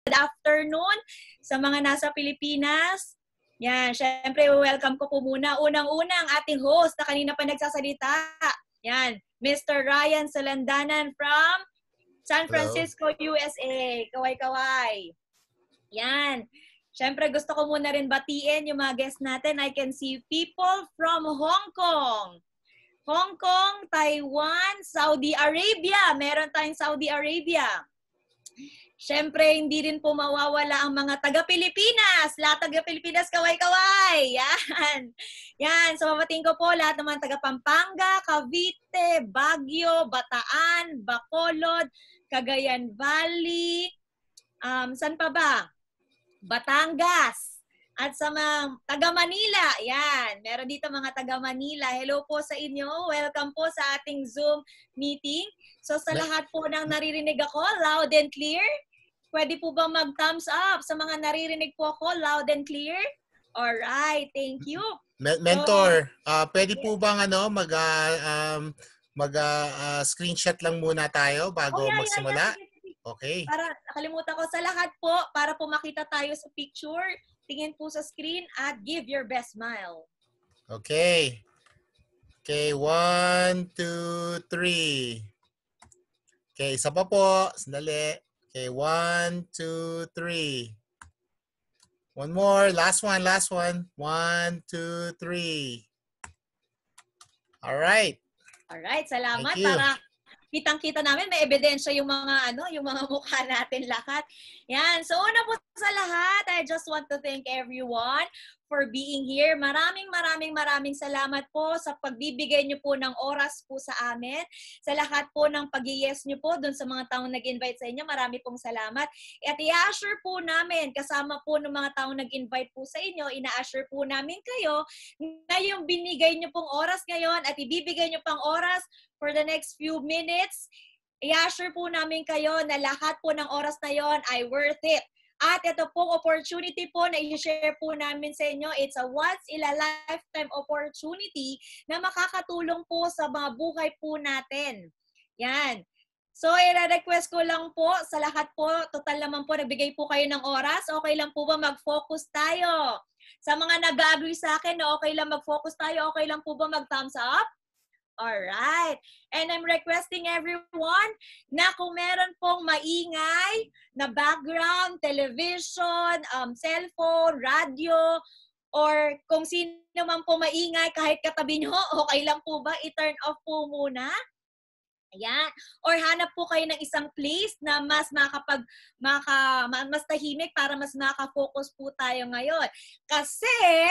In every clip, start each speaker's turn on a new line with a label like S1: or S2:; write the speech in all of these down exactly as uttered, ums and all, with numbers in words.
S1: Good afternoon sa mga nasa Pilipinas. Yan, syempre welcome ko po muna. Unang-una ang ating host na kanina pa nagsasalita. Yan, Mister Ryan Salandanan from San Francisco, Hello. U S A. Kaway-kaway. Yan. Syempre gusto ko muna rin batiin yung mga guests natin. I can see people from Hong Kong. Hong Kong, Taiwan, Saudi Arabia. Meron tayong Saudi Arabia. Siyempre, hindi rin po mawawala ang mga taga-Pilipinas. Lahat taga-Pilipinas, kaway-kaway. Yan. Yan. So, mapating ko po lahat ng mga taga-Pampanga, Cavite, Baguio, Bataan, Bacolod, Cagayan Valley. Um, saan pa ba? Batangas. At sa mga taga-Manila. Yan. Meron dito mga taga-Manila. Hello po sa inyo. Welcome po sa ating Zoom meeting. So, sa lahat po ng naririnig ako, loud and clear. Pwede po bang mag-thumbs up sa mga naririnig po ako, loud and clear? Alright, thank you.
S2: Mentor, so, uh, pwede po bang ano, mag, uh, um, mag uh, uh, screenshot lang muna tayo bago oh, yeah, magsimula? Yeah, yeah. Okay. Para
S1: nakalimutan ko sa lahat po, para po makita tayo sa picture, tingin po sa screen at give your best smile.
S2: Okay. Okay, one, two, three. Okay, isa pa po. Sandali. Okay, one, two, three. One more. Last one, last one. One, two, three. All right.
S1: All right, salamat. Para kitang-kita namin, may ebidensya yung mga ano, yung mga mukha natin lahat. Yan. So, una po sa lahat, I just want to thank everyone for being here. Maraming maraming maraming salamat po sa pagbibigay niyo po ng oras po sa amin. Sa lahat po ng pag-yes niyo po dun sa mga taong nag-invite sa inyo. Marami pong salamat. At i-assure po namin, kasama po ng mga taong nag-invite po sa inyo, ina-assure po namin kayo na yung binigay niyo pong oras ngayon at ibibigay niyo pang oras for the next few minutes, i-assure po namin kayo na lahat po ng oras na yon ay worth it. At ito pong opportunity po na i-share po namin sa inyo, it's a once-in-a-lifetime opportunity na makakatulong po sa mga buhay po natin. Yan. So, i-request ko lang po sa lahat po, total naman po, nagbigay po kayo ng oras. Okay lang po ba mag-focus tayo? Sa mga nag-agree sa akin na okay lang mag-focus tayo, okay lang po ba mag-thumbs up? Alright. And I'm requesting everyone na kung meron pong maingay na background, television, um, cellphone, radio, or kung sino man po maingay kahit katabi nyo, okay lang po ba i-turn off po muna? Ayan. Or hanap po kayo ng isang place na mas makapag, maka, mas tahimik para mas makafocus po tayo ngayon. Kasi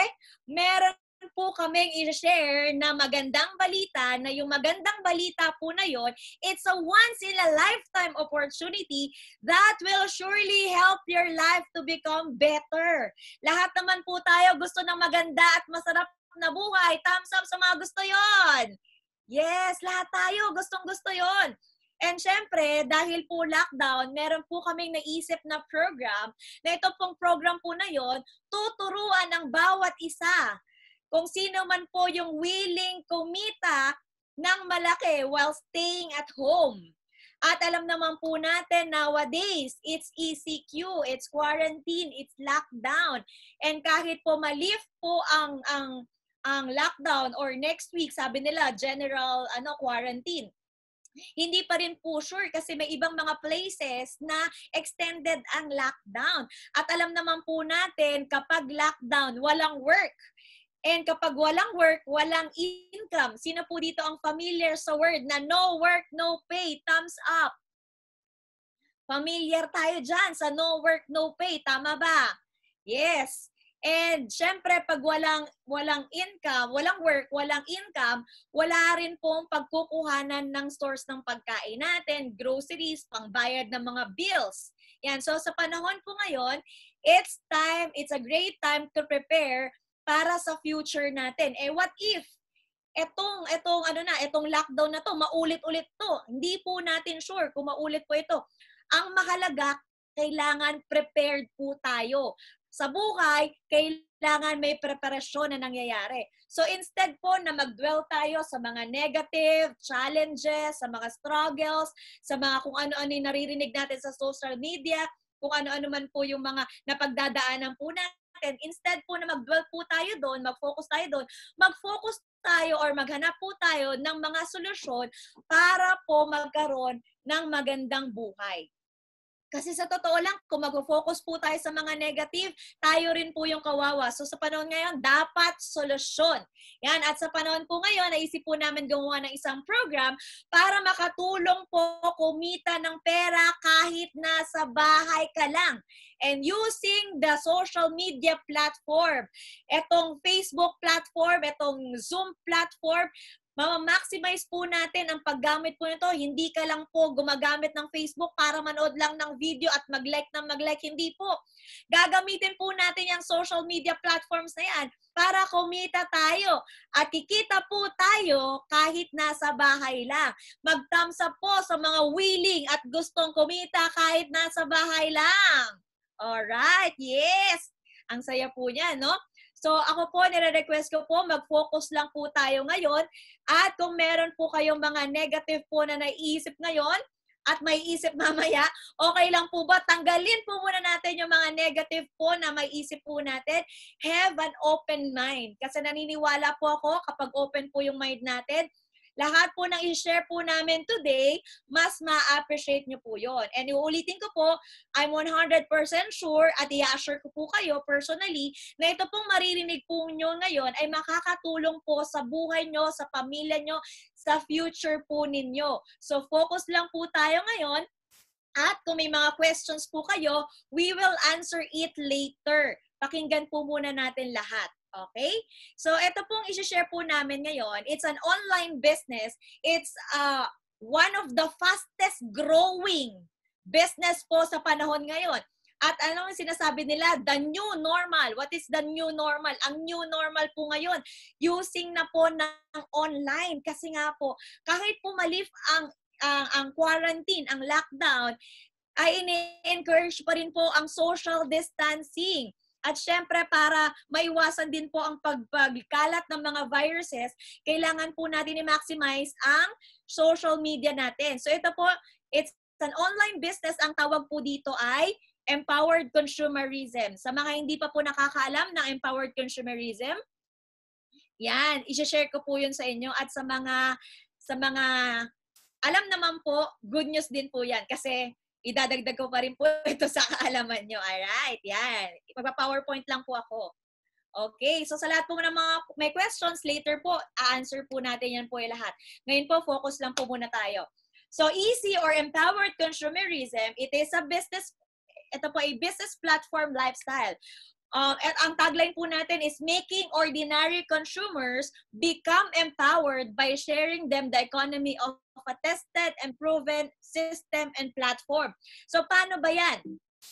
S1: meron po kaming i-share na magandang balita, na yung magandang balita po na yon, it's a once-in-a-lifetime opportunity that will surely help your life to become better. Lahat naman po tayo gusto ng maganda at masarap na buhay. Thumbs up sa mga gusto yon. Yes, lahat tayo gustong-gusto yon. And syempre, dahil po lockdown, meron po kaming naisip na program, na ito pong program po na yon, tuturuan ng bawat isa kung sino man po yung willing kumita ng malaki while staying at home. At alam naman po natin nowadays, it's E C Q, it's quarantine, it's lockdown. And kahit po malift po ang ang ang lockdown or next week, sabi nila general ano quarantine. Hindi pa rin po sure kasi may ibang mga places na extended ang lockdown. At alam naman po natin kapag lockdown, walang work. And kapag walang work, walang income. Sino po dito ang familiar sa word na no work, no pay? Thumbs up. Familiar tayo dyan sa no work, no pay. Tama ba? Yes. And syempre, pag walang, walang income, walang work, walang income, wala rin pong pagkukuhanan ng stores ng pagkain natin, groceries, pangbayad ng mga bills. Yan. So sa panahon po ngayon, it's time, it's a great time to prepare para sa future natin. Eh, what if etong, etong, ano na, etong lockdown na to, maulit-ulit to? Hindi po natin sure kung maulit po ito. Ang mahalaga, kailangan prepared po tayo. Sa buhay, kailangan may preparasyon na nangyayari. So instead po na mag-dwell tayo sa mga negative challenges, sa mga struggles, sa mga kung ano-ano yung naririnig natin sa social media, kung ano-ano man po yung mga napagdadaanan po natin. Instead po na mag-dwell po tayo doon, mag-focus tayo doon, mag-focus tayo or maghanap po tayo ng mga solusyon para po magkaroon ng magandang buhay. Kasi sa totoo lang, kung mag-focus po tayo sa mga negative, tayo rin po yung kawawa. So sa panahon ngayon, dapat solusyon. Yan. At sa panahon po ngayon, naisip po namin gumawa ng isang program para makatulong po kumita ng pera kahit nasa bahay ka lang. And using the social media platform, etong Facebook platform, etong Zoom platform, ma-maximize po natin ang paggamit po nito. Hindi ka lang po gumagamit ng Facebook para manood lang ng video at mag-like ng mag-like. Hindi po. Gagamitin po natin yung social media platforms na yan para kumita tayo. At kikita po tayo kahit nasa bahay lang. Mag-thumbs up po sa mga willing at gustong kumita kahit nasa bahay lang. Alright, yes! Ang saya po niya, no? So ako po, nire-request ko po, mag-focus lang po tayo ngayon. At kung meron po kayong mga negative po na naiisip ngayon at may isip mamaya, okay lang po ba? Tanggalin po muna natin yung mga negative po na may isip po natin. Have an open mind. Kasi naniniwala po ako kapag open po yung mind natin, lahat po ng i-share po namin today, mas ma-appreciate nyo po yun. And uulitin ko po, I'm one hundred percent sure at i-assure ko po kayo personally na ito pong maririnig po nyo ngayon ay makakatulong po sa buhay nyo, sa pamilya nyo, sa future po ninyo. So focus lang po tayo ngayon. At kung may mga questions po kayo, we will answer it later. Pakinggan po muna natin lahat. Okay? So, ito pong isi-share po namin ngayon. It's an online business. It's uh, one of the fastest growing business po sa panahon ngayon. At anong sinasabi nila? The new normal. What is the new normal? Ang new normal po ngayon, using na po ng online. Kasi nga po, kahit po malif ang, ang, ang quarantine, ang lockdown, ay ini-encourage pa rin po ang social distancing. At syempre, para maiwasan din po ang pagpagkalat ng mga viruses, kailangan po natin i-maximize ang social media natin. So ito po, it's an online business. Ang tawag po dito ay empowered consumerism. Sa mga hindi pa po nakakaalam ng empowered consumerism, yan, i-share ko po yun sa inyo. At sa mga, sa mga, alam naman po, good news din po yan. Kasi idadagdag ko pa rin po ito sa kaalaman nyo. Alright, yan. Ipa-PowerPoint lang po ako. Okay, so sa lahat po ng mga may questions, later po, a-answer po natin yan po yung lahat. Ngayon po, focus lang po muna tayo. So, easy or empowered consumerism, it is a business, ito po ay business platform lifestyle. Um, at ang tagline po natin is making ordinary consumers become empowered by sharing them the economy of a tested and proven system and platform. So, paano ba yan?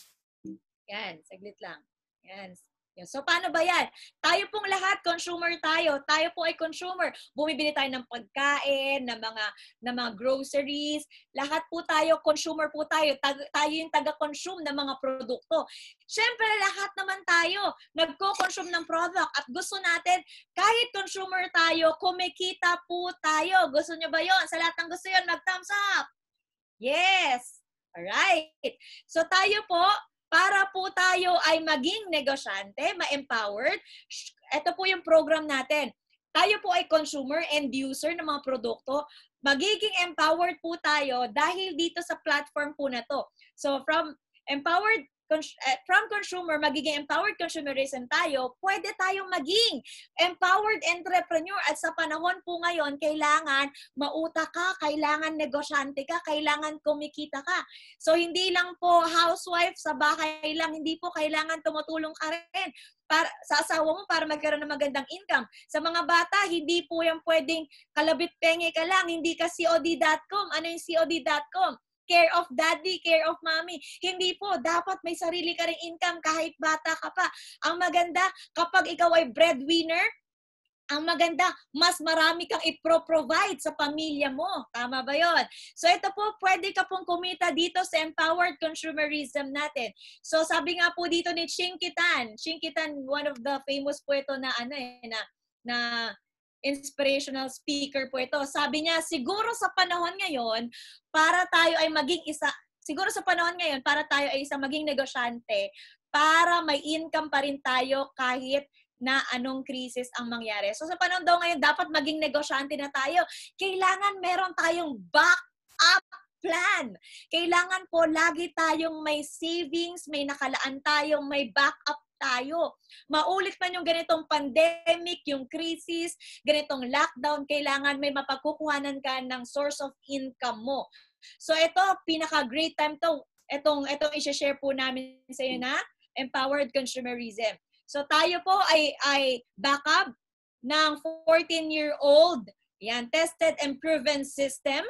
S1: Yan, saglit lang. Yan. So, paano ba yan? Tayo pong lahat, consumer tayo. Tayo po ay consumer. Bumibili tayo ng pagkain, ng mga, ng mga groceries. Lahat po tayo, consumer po tayo. Tag, tayo yung taga-consume ng mga produkto. Siyempre, lahat naman tayo nagko-consume ng product at gusto natin, kahit consumer tayo, kumikita po tayo. Gusto nyo ba yon? Sa lahat ng gusto yun, mag-thumbs up. Yes. Alright. So, tayo po, para po tayo ay maging negosyante, ma-empowered, ito po yung program natin. Tayo po ay consumer and user ng mga produkto. Magiging empowered po tayo dahil dito sa platform po na to. So from empowered from consumer, magiging empowered consumerism tayo, pwede tayong maging empowered entrepreneur. At sa panahon po ngayon, kailangan mautak ka, kailangan negosyante ka, kailangan kumikita ka. So, hindi lang po housewife sa bahay lang, hindi po kailangan tumutulong ka rin para, sa asawa mo para magkaroon ng magandang income. Sa mga bata, hindi po yan pwedeng kalabit penge ka lang, hindi ka C O D dot com. Ano yung C O D dot com? Care of daddy, care of mommy. Hindi po, dapat may sarili ka ring income kahit bata ka pa. Ang maganda, kapag ikaw ay breadwinner, ang maganda, mas marami kang i-provide sa pamilya mo. Tama ba yon? So ito po, pwede ka pong kumita dito sa empowered consumerism natin. So sabi nga po dito ni Shinkitan, Shinkitan, one of the famous po ito na ano eh, na, na inspirational speaker po ito. Sabi niya, siguro sa panahon ngayon, para tayo ay maging isa, siguro sa panahon ngayon, para tayo ay isang maging negosyante, para may income pa rin tayo kahit na anong krisis ang mangyari. So sa panahon daw ngayon, dapat maging negosyante na tayo. Kailangan meron tayong backup plan. Kailangan po lagi tayong may savings, may nakalaan tayong may backup tayo. Maulit man yung ganitong pandemic, yung crisis, ganitong lockdown, kailangan may mapagkukuhanan ka ng source of income mo. So ito, pinaka-great time to. Itong, itong i-share po namin sa iyo na empowered consumerism. So tayo po ay, ay backup ng fourteen-year-old, yan, tested and proven system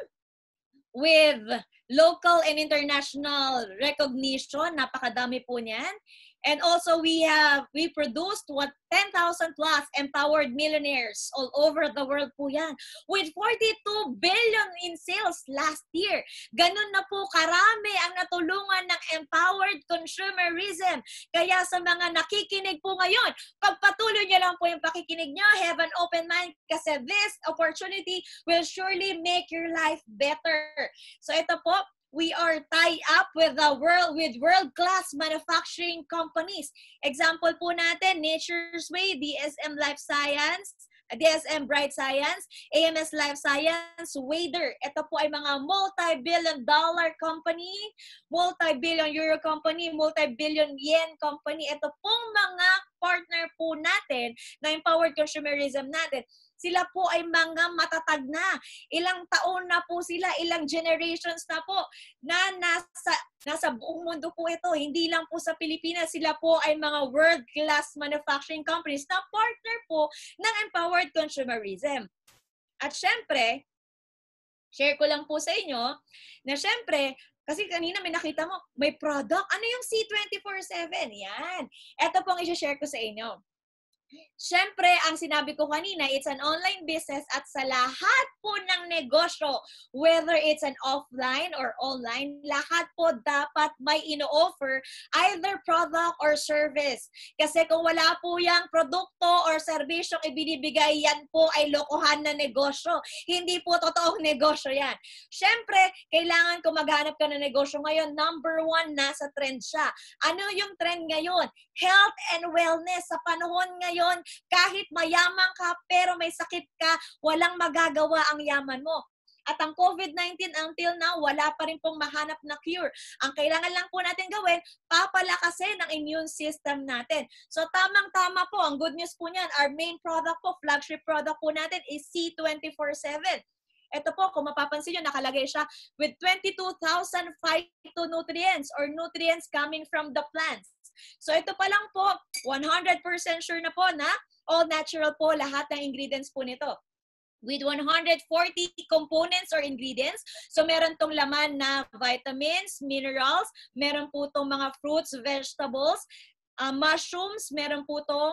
S1: with local and international recognition. Napakadami po niyan. And also we have, we produced what ten thousand plus empowered millionaires all over the world po yan. With forty-two billion in sales last year. Ganun na po karami ang natulungan ng empowered consumerism. Kaya sa mga nakikinig po ngayon, pagpatuloy niyo lang po yung pakikinig niyo, have an open mind kasi this opportunity will surely make your life better. So ito po, we are tied up with the world with world-class manufacturing companies. Example po natin, Nature's Way, D S M Life Science, D S M Bright Science, A M S Life Science, Wader. Ito po ay mga multi-billion dollar company, multi-billion euro company, multi-billion yen company. Ito pong mga partner po natin na empowered consumerism natin. Sila po ay mga matatag na. Ilang taon na po sila, ilang generations na po na nasa, nasa buong mundo po ito. Hindi lang po sa Pilipinas, sila po ay mga world-class manufacturing companies na partner po ng empowered consumerism. At syempre, share ko lang po sa inyo na syempre, kasi kanina may nakita mo, may product. Ano yung C twenty-four seven? Yan. Ito pong i-share ko sa inyo. Siyempre, ang sinabi ko kanina, it's an online business at sa lahat po ng negosyo, whether it's an offline or online, lahat po dapat may ino-offer either product or service. Kasi kung wala po yung produkto or serbisyong ibinibigay, yan po ay lokohan na negosyo. Hindi po totoong negosyo yan. Siyempre, kailangan kung maghanap ka ng negosyo ngayon, number one, nasa trend siya. Ano yung trend ngayon? Health and wellness. Sa panahon ngayon, kahit mayaman ka pero may sakit ka, walang magagawa ang yaman mo. At ang COVID nineteen until now, wala pa rin pong mahanap na cure. Ang kailangan lang po natin gawin, papalakasin ang immune system natin. So tamang-tama po, ang good news po niyan, our main product po, flagship product po natin is C twenty-four seven. Ito po, kung mapapansin nyo, nakalagay siya with twenty-two thousand phytonutrients or nutrients coming from the plants. So ito pa lang po, one hundred percent sure na po na all natural po lahat ng ingredients po nito. With one hundred forty components or ingredients. So meron tong laman na vitamins, minerals, meron po tong mga fruits, vegetables, uh, mushrooms, meron po tong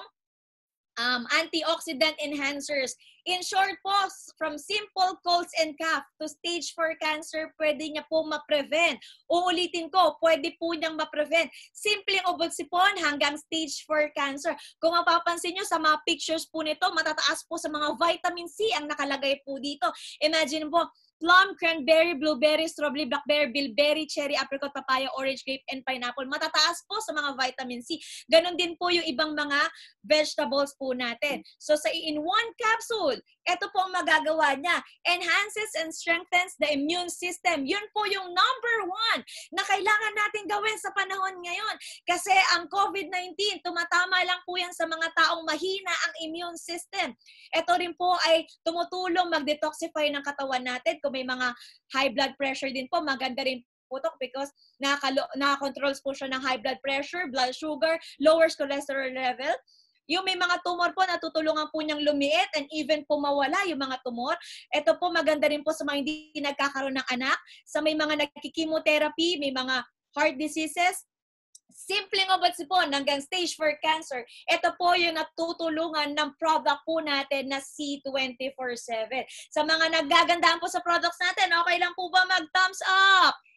S1: um, antioxidant enhancers. In short po, from simple colds and cough to stage four cancer, pwede niya po ma-prevent. Uulitin ko, pwede po niyang ma-prevent. Simpleng ubod-sipon hanggang stage four cancer. Kung mapapansin niyo sa mga pictures po nito, matataas po sa mga vitamin C ang nakalagay po dito. Imagine po, plum, cranberry, blueberry, strawberry, blackberry, bilberry, cherry, apricot, papaya, orange, grape, and pineapple. Matataas po sa mga vitamin C. Ganon din po yung ibang mga vegetables po natin. So sa in one capsule, ito po ang magagawa niya. Enhances and strengthens the immune system. Yun po yung number one na kailangan natin gawin sa panahon ngayon. Kasi ang COVID nineteen, tumatama lang po yan sa mga taong mahina ang immune system. Ito rin po ay tumutulong mag-detoxify ng katawan natin. Kung may mga high blood pressure din po, maganda rin po ito because nakakontrols po siya ng high blood pressure, blood sugar, lowers cholesterol level. Yung may mga tumor po, natutulungan po niyang lumiit and even po mawala yung mga tumor. Ito po maganda rin po sa mga hindi nagkakaroon ng anak, sa may mga nagkikimotherapy, may mga heart diseases, simpleng ubod-sipon hanggang stage four cancer. Ito po yung natutulungan ng product po natin na C twenty-four seven. Sa mga naggagandaan po sa products natin, okay lang po ba mag-thumbs up?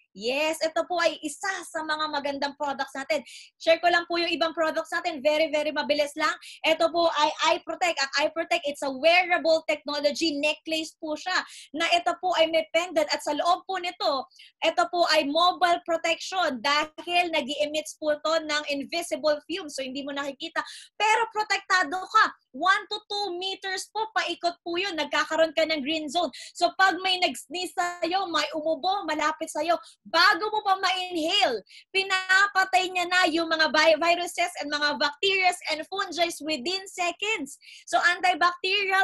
S1: Yes, ito po ay isa sa mga magandang products natin. Share ko lang po yung ibang products natin. Very, very mabilis lang. Ito po ay Eye Protect. Ang Eye Protect, it's a wearable technology necklace po siya na ito po ay may pendant at sa loob po nito, ito po ay mobile protection dahil nag-i-emits po to ng invisible fumes. So, hindi mo nakikita. Pero protektado ka. one to two meters po, paikot po yun. Nagkakaroon ka ng green zone. So, pag may nag-sneeze sa'yo, may umubo, malapit sa'yo, bago mo pa ma-inhale, pinapatay niya na yung mga viruses and mga bacteria and fungi within seconds. So, antibacterial,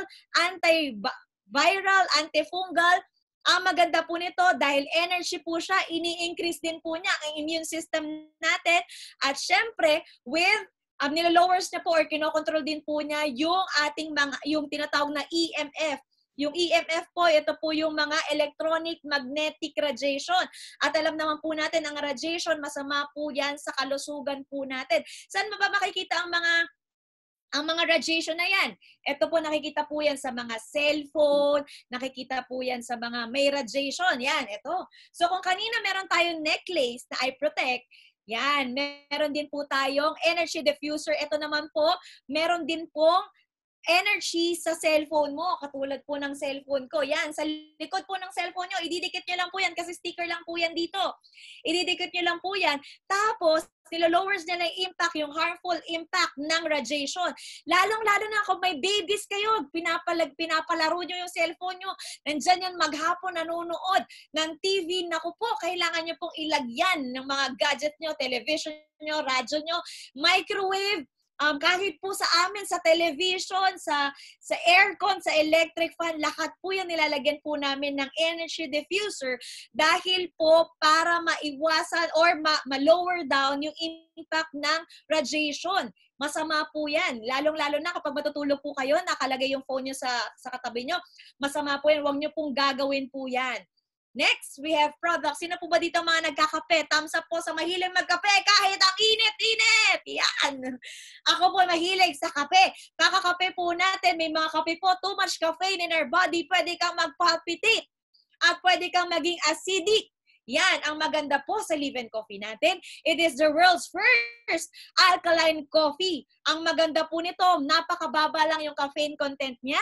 S1: antiviral, antifungal, ang maganda po nito dahil energy po siya, ini-increase din po niya ang immune system natin. At syempre, with Um, nilo-lowers niya po or kinokontrol din po niya yung ating mga, yung tinatawag na E M F. Yung E M F po, ito po yung mga electronic magnetic radiation. At alam naman po natin, ang radiation, masama po yan sa kalusugan po natin. Saan ba makikita ang mga ang mga radiation na yan? Ito po, nakikita po yan sa mga cellphone, nakikita po yan sa mga may radiation. Yan, ito. So kung kanina meron tayong necklace na Eye Protect, yan, meron din po tayong energy diffuser. Ito naman po, meron din pong energy sa cellphone mo. Katulad po ng cellphone ko. Yan, sa likod po ng cellphone nyo, ididikit nyo lang po yan kasi sticker lang po yan dito. Ididikit nyo lang po yan. Tapos, nilo-lowers niya na yung impact, yung harmful impact ng radiation. Lalong-lalo na kung may babies kayo, pinapalag, pinapalaro nyo yung cellphone nyo, nandyan yan maghapon nanonood ng T V. Naku po, kailangan nyo pong ilagyan ng mga gadget nyo, television nyo, radyo nyo, microwave. Um, kahit po sa amin, sa television, sa, sa aircon, sa electric fan, lahat po yan nilalagyan po namin ng energy diffuser dahil po para maiwasan or ma- ma-lower down yung impact ng radiation. Masama po yan. Lalong-lalo na kapag matutulog po kayo, nakalagay yung phone nyo sa, sa katabi nyo, masama po yan. Huwag nyo pong gagawin po yan. Next, we have products. Sino po ba dito mga nagkakape? Thumbs up po sa mahilig magkape kahit ang init-init. Yan. Ako po mahilig sa kape. Kakakape po natin. May mga kape po. Too much caffeine in our body. Pwede kang magpalpitate. At pwede kang maging acidic. Yan, ang maganda po sa Live and Coffee natin. It is the world's first alkaline coffee. Ang maganda po nito, napakababa lang yung caffeine content niya.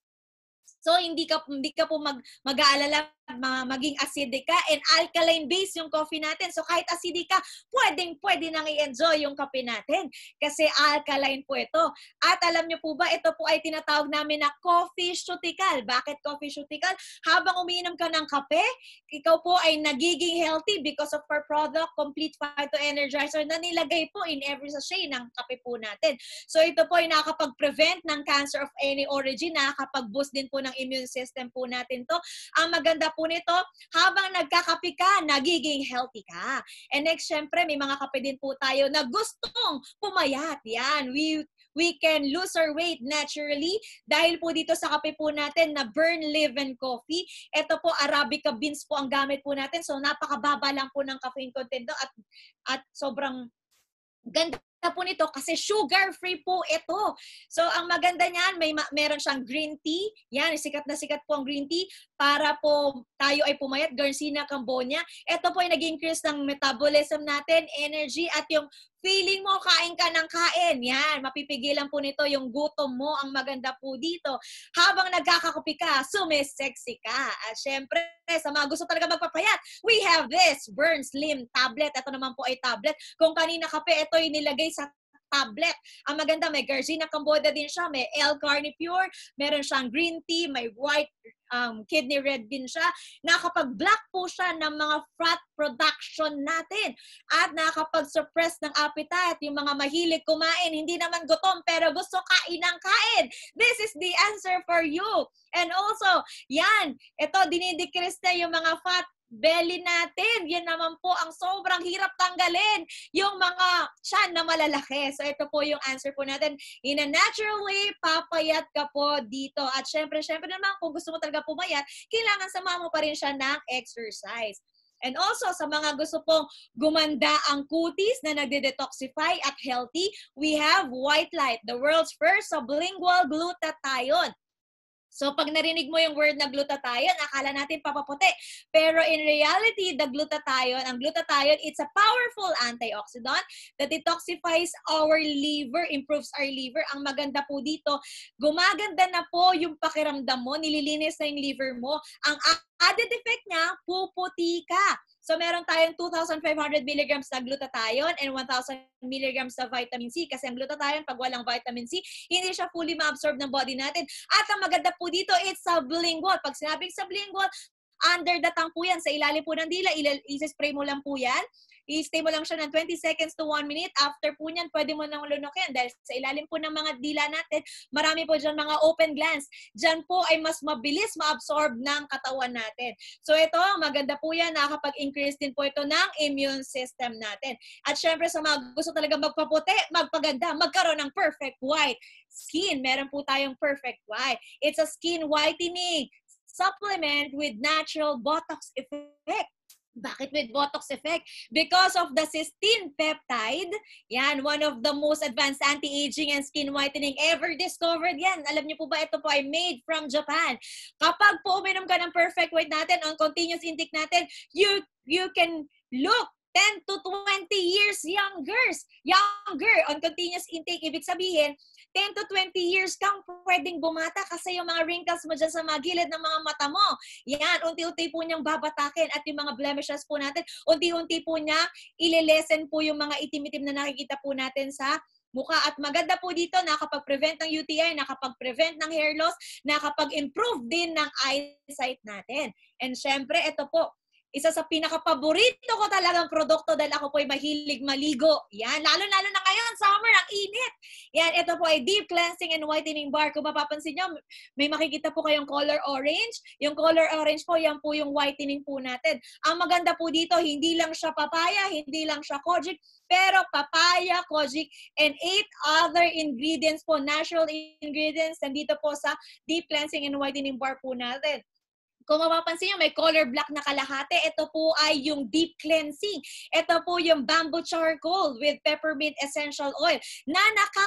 S1: So, hindi ka, hindi ka po mag, mag-aalala, maging acidic ka. And alkaline base yung coffee natin. So, kahit acidic ka, pwedeng, pwede nang i-enjoy yung kape natin. Kasi alkaline po ito. At alam nyo po ba, ito po ay tinatawag namin na coffee-ceutical. Bakit coffee-ceutical? Habang umiinom ka ng kape, ikaw po ay nagiging healthy because of our product, complete phytoenergizer na nilagay po in every sachet ng kape po natin. So, ito po ay nakakapag-prevent ng cancer of any origin, nakakapag-boost din po ng immune system po natin to. Ang maganda po nito, habang nagkakape ka, nagiging healthy ka. And next, syempre, may mga kape din po tayo na gustong pumayat. Yan, we we can lose our weight naturally dahil po dito sa kape po natin na Burn Live and Coffee. Ito po, Arabica beans po ang gamit po natin. So, napakababa lang po ng caffeine content do at, at sobrang ganda po nito kasi sugar-free po ito. So, ang maganda niyan, may meron siyang green tea. Yan, sikat na sikat po ang green tea para po tayo ay pumayat. Garcinia Cambonia. Ito po ay nag-increase ng metabolism natin, energy, at yung feeling mo, kain ka ng kain. Yan, mapipigilan po nito yung gutom mo. Ang maganda po dito. Habang nagkakakopi ka, sumisexy ka. At syempre, sa mga gusto talaga magpapayat, we have this Burn Slim tablet. Ito naman po ay tablet. Kung kanina kape, ito ay nilagay sa tablet. Ang maganda, may Garcinia Cambodia din siya, may L-Carni Pure, meron siyang green tea, may white um, kidney red din siya. Nakakapag-block po siya ng mga fat production natin at nakakapag-suppress ng appetite. Yung mga mahilig kumain, hindi naman gutom pero gusto kain ng kain. This is the answer for you. And also, yan, ito, dinidecrease na yung mga fat belly natin. Yan naman po ang sobrang hirap tanggalin, yung mga tiyan na malalaki. So ito po yung answer po natin. In a natural way, papayat ka po dito. At syempre, syempre naman, kung gusto mo talaga pumayat, kailangan samahan mo pa rin siya ng exercise. And also, sa mga gusto pong gumanda ang kutis na nagde-detoxify at healthy, we have White Light, the world's first sublingual glutathione. So, pag narinig mo yung word na glutathione, akala natin papaputi. Pero in reality, the glutathione, ang glutathione, it's a powerful antioxidant that detoxifies our liver, improves our liver. Ang maganda po dito, gumaganda na po yung pakiramdam mo, nililinis na yung liver mo. Ang added effect niya, puputi ka. So, meron tayong two thousand five hundred milligrams na glutathione and one thousand milligrams na vitamin C. Kasi ang glutathione, pag walang vitamin C, hindi siya fully ma-absorb ng body natin. At ang maganda po dito, it's sublingual. Pag sinabing sublingual, under the tongue po yan. Sa ilalim po ng dila, i-spray mo lang po yan. I-stay mo lang siya ng twenty seconds to one minute. After po niyan, pwede mo nang lunukin. Dahil sa ilalim po ng mga dila natin, marami po dyan mga open glands. Dyan po ay mas mabilis ma-absorb ng katawan natin. So ito, maganda po yan. Nakakapag-increase din po ito ng immune system natin. At syempre sa mga gusto talaga magpaputi, magpaganda, magkaroon ng perfect white skin. Meron po tayong perfect white. It's a skin whitening supplement with natural Botox effect. Bakit with Botox effect? Because of the cysteine peptide. Yan, one of the most advanced anti-aging and skin whitening ever discovered yan. Alam niyo po ba, ito po ay made from Japan. Kapag po uminom ka ng perfect white natin, on continuous intake natin, you, you can look ten to twenty years younger. Younger on continuous intake. Ibig sabihin, ten to twenty years kang pwedeng bumata kasi yung mga wrinkles mo dyan sa mga gilid ng mga mata mo. Yan, unti-unti po niyang babatakin at yung mga blemishes po natin, unti-unti po niya ililesen po yung mga itim-itim na nakikita po natin sa mukha. At maganda po dito, nakapag-prevent ng U T I, nakapag-prevent ng hair loss, nakapag-improve din ng eyesight natin. And syempre, ito po, isa sa pinaka-paborito ko talagang produkto dahil ako po ay mahilig maligo. Yan, lalo-lalo na ngayon, summer, ang init. Yan, ito po ay Deep Cleansing and Whitening Bar. Kung mapapansin nyo, may makikita po kayong color orange. Yung color orange po, yan po yung whitening po natin. Ang maganda po dito, hindi lang siya papaya, hindi lang siya kojic, pero papaya, kojic, and eight other ingredients po, natural ingredients, nandito po sa Deep Cleansing and Whitening Bar po natin. Kung mapapansin nyo, may color black na kalahati. Ito po ay yung deep cleansing. Ito po yung bamboo charcoal with peppermint essential oil na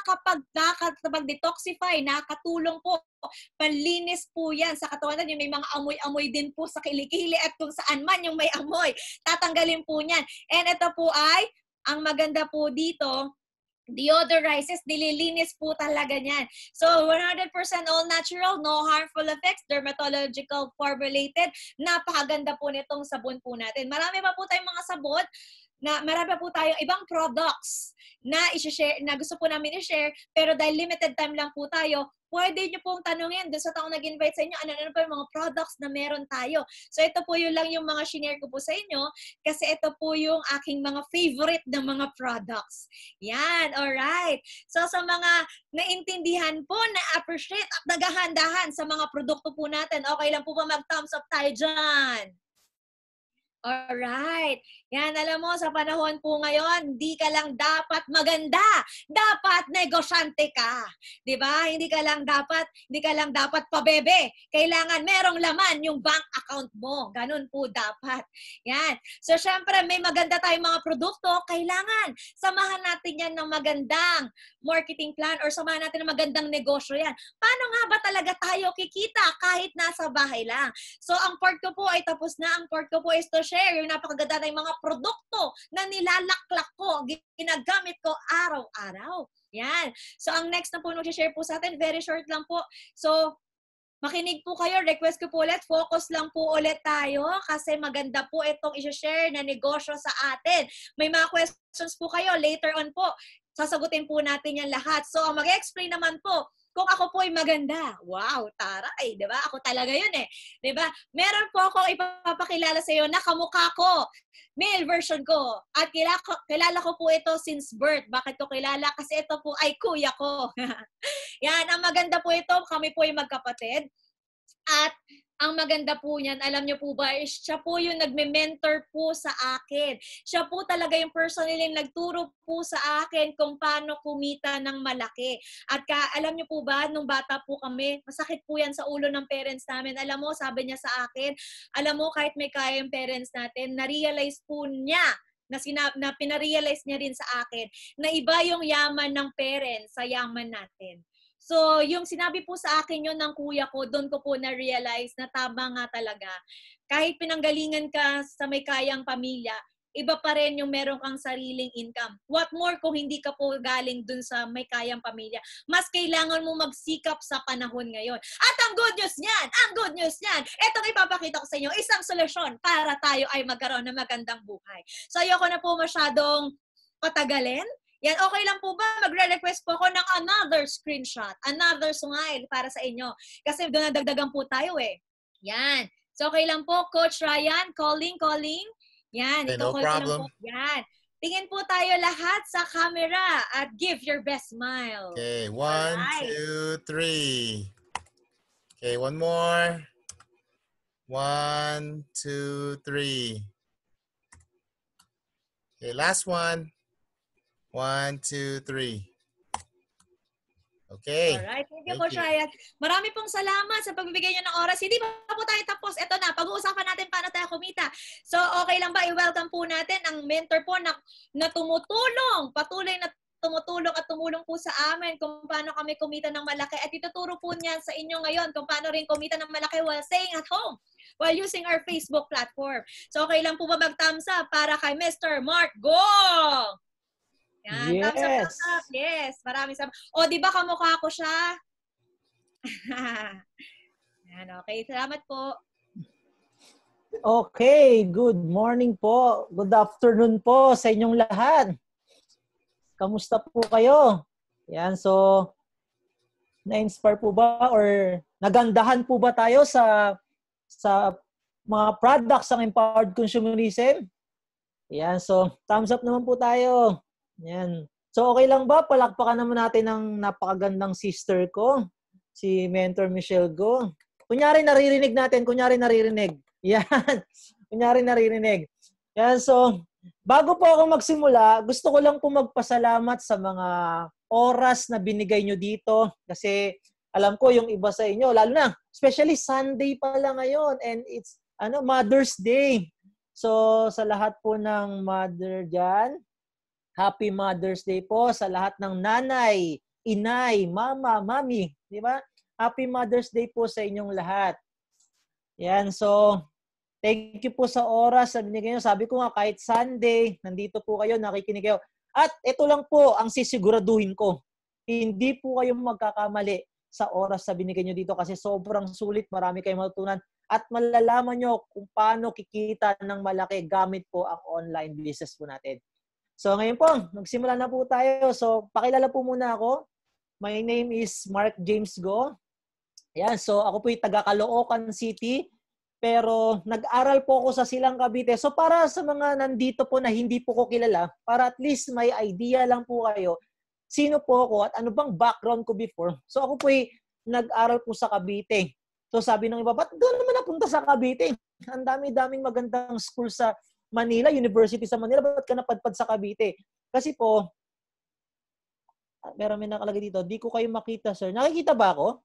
S1: nakakapag-detoxify, nakakatulong po. Panlinis po yan sa katawan natin. May mga amoy-amoy din po sa kilikili at kung saan man yung may amoy, tatanggalin po niyan. And ito po ay, ang maganda po dito, deodorizes, nililinis po talaga niyan. So, one hundred percent all natural, no harmful effects, dermatological formulated. Napakaganda po nitong sabon po natin. Marami pa po tayong mga sabon na marami pa po tayong ibang products na i-share, na gusto po namin i-share, pero dahil limited time lang po tayo, pwede nyo pong tanungin doon sa taong nag-invite sa inyo, ano-ano pa yung mga products na meron tayo. So, ito po yun lang yung mga shinare ko po sa inyo kasi ito po yung aking mga favorite na mga products. Yan, alright. So, sa mga naintindihan po, na-appreciate at naghahandahan sa mga produkto po natin, okay lang po ba mag-thumbs up tayo dyan? Alright. Yan, alam mo, sa panahon po ngayon, hindi ka lang dapat maganda. Dapat negosyante ka. Diba? Hindi ka lang dapat, hindi ka lang dapat pabebe. Kailangan merong laman yung bank account mo. Ganun po dapat. Yan. So, syempre, may maganda tayong mga produkto. Kailangan samahan natin yan ng magandang marketing plan or samahan natin ng magandang negosyo yan. Paano nga ba talaga tayo kikita kahit nasa bahay lang? So, ang part ko po ay tapos na. Ang part ko po is to share yung napakaganda ng mga produkto na nilalaklak ko, ginagamit ko araw-araw. Yan. So, ang next na po mag-share po sa atin, very short lang po. So, makinig po kayo. Request ko po ulit. Focus lang po ulit tayo kasi maganda po itong i-share na negosyo sa atin. May mga questions po kayo. Later on po, sasagutin po natin yan lahat. So, ang mag-explain naman po, kung ako po ay maganda. Wow, taray, di ba? Ako talaga yun eh. Di ba? Meron po ako ipapakilala sa iyo na kamukha ko. Male version ko. At kilala ko, kilala ko po ito since birth. Bakit ko kilala? Kasi ito po ay kuya ko. Yan, ang maganda po ito. Kami po ay magkapatid. At ang maganda po niyan, alam niyo po ba, siya po yung nagme-mentor po sa akin. Siya po talaga yung personally nagturo po sa akin kung paano kumita ng malaki. At ka, alam niyo po ba, nung bata po kami, masakit po yan sa ulo ng parents namin. Alam mo, sabi niya sa akin, alam mo, kahit may kaya yung parents natin, na-realize po niya, na, sinab na pinarealize niya rin sa akin, na iba yung yaman ng parents sa yaman natin. So, yung sinabi po sa akin yun ng kuya ko, doon ko po na-realize na tama nga talaga. Kahit pinanggalingan ka sa may kayang pamilya, iba pa rin yung meron kang sariling income. What more kung hindi ka po galing dun sa may kayang pamilya. Mas kailangan mo magsikap sa panahon ngayon. At ang good news niyan, ang good news niyan, etong ipapakita ko sa inyo, isang solusyon para tayo ay magkaroon ng magandang buhay. So, ayoko na po masyadong patagalin. Yan, okay lang po ba? Magre-request po ako ng another screenshot, another smile para sa inyo. Kasi doon nadagdagan po tayo eh. Yan. So, okay lang po, Coach Ryan, calling, calling. Yan,
S2: Okay,
S1: ito
S2: no
S1: call ko lang
S2: problem.
S1: po. Yan. Tingin po tayo lahat sa camera at give your best smile.
S2: Okay, one,
S1: Alright.
S2: two, three. Okay, one more. One, two, three. Okay, last one. One, two, three. Okay.
S1: Alright. Thank you,
S2: Thank
S1: Coach
S2: you.
S1: Ryan. Marami pong salamat sa pagbibigay niyo ng oras. Hindi pa po tayo tapos. Ito na, pag-uusapan natin paano tayo kumita. So, okay lang ba? I-welcome po natin ang mentor po na, na tumutulong, patuloy na tumutulong at tumulong po sa amin kung paano kami kumita ng malaki. At ituturo po niya sa inyo ngayon kung paano rin kumita ng malaki while staying at home, while using our Facebook platform. So, okay lang po ba mag-thumbs up para kay Mister Mark Gong? Yan,
S3: Yes.
S1: thumbs up, thumbs up. Yes, maraming salamat. O, di ba kamukha ko siya? Yan, okay. Salamat po.
S3: Okay, good morning po. Good afternoon po sa inyong lahat. Kamusta po kayo? Yan, so na-inspire po ba or nagandahan po ba tayo sa sa mga products ng empowered consumerism? Yan, so thumbs up naman po tayo. Yan. So okay lang ba? Palakpakan naman natin ng napakagandang sister ko, si Mentor Michelle Go. Kunyari naririnig natin, kunyari naririnig. Yan. Kunyari naririnig. Yan, so bago po ako magsimula, gusto ko lang po magpasalamat sa mga oras na binigay nyo dito kasi alam ko yung iba sa inyo, lalo na, especially Sunday pala ngayon and it's ano Mother's Day. So sa lahat po ng mother dyan, Happy Mother's Day po sa lahat ng nanay, inay, mama, mami, di ba? Happy Mother's Day po sa inyong lahat. Yan, so thank you po sa oras na binigay nyo. Sabi ko nga, kahit Sunday, nandito po kayo, nakikinig kayo. At ito lang po ang sisiguraduhin ko. Hindi po kayo magkakamali sa oras na binigay nyo dito kasi sobrang sulit, marami kayong matutunan at malalaman nyo kung paano kikita ng malaki gamit po ang online business po natin. So ngayon po, magsimula na po tayo. So pakilala po muna ako. My name is Mark James Go. Ayan, so ako po yung taga Caloocan City. Pero nag-aral po ako sa Silang Cavite. So para sa mga nandito po na hindi po ko kilala, para at least may idea lang po kayo, sino po ako at ano bang background ko before. So ako po yung nag-aral po sa Cavite. So sabi ng iba, ba't doon naman napunta sa Cavite? Ang dami-daming magandang school sa Manila, University sa Manila, ba't ka napadpad sa Cavite? Kasi po, meron may nakalagay dito, di ko kayo makita, sir. Nakikita ba ako?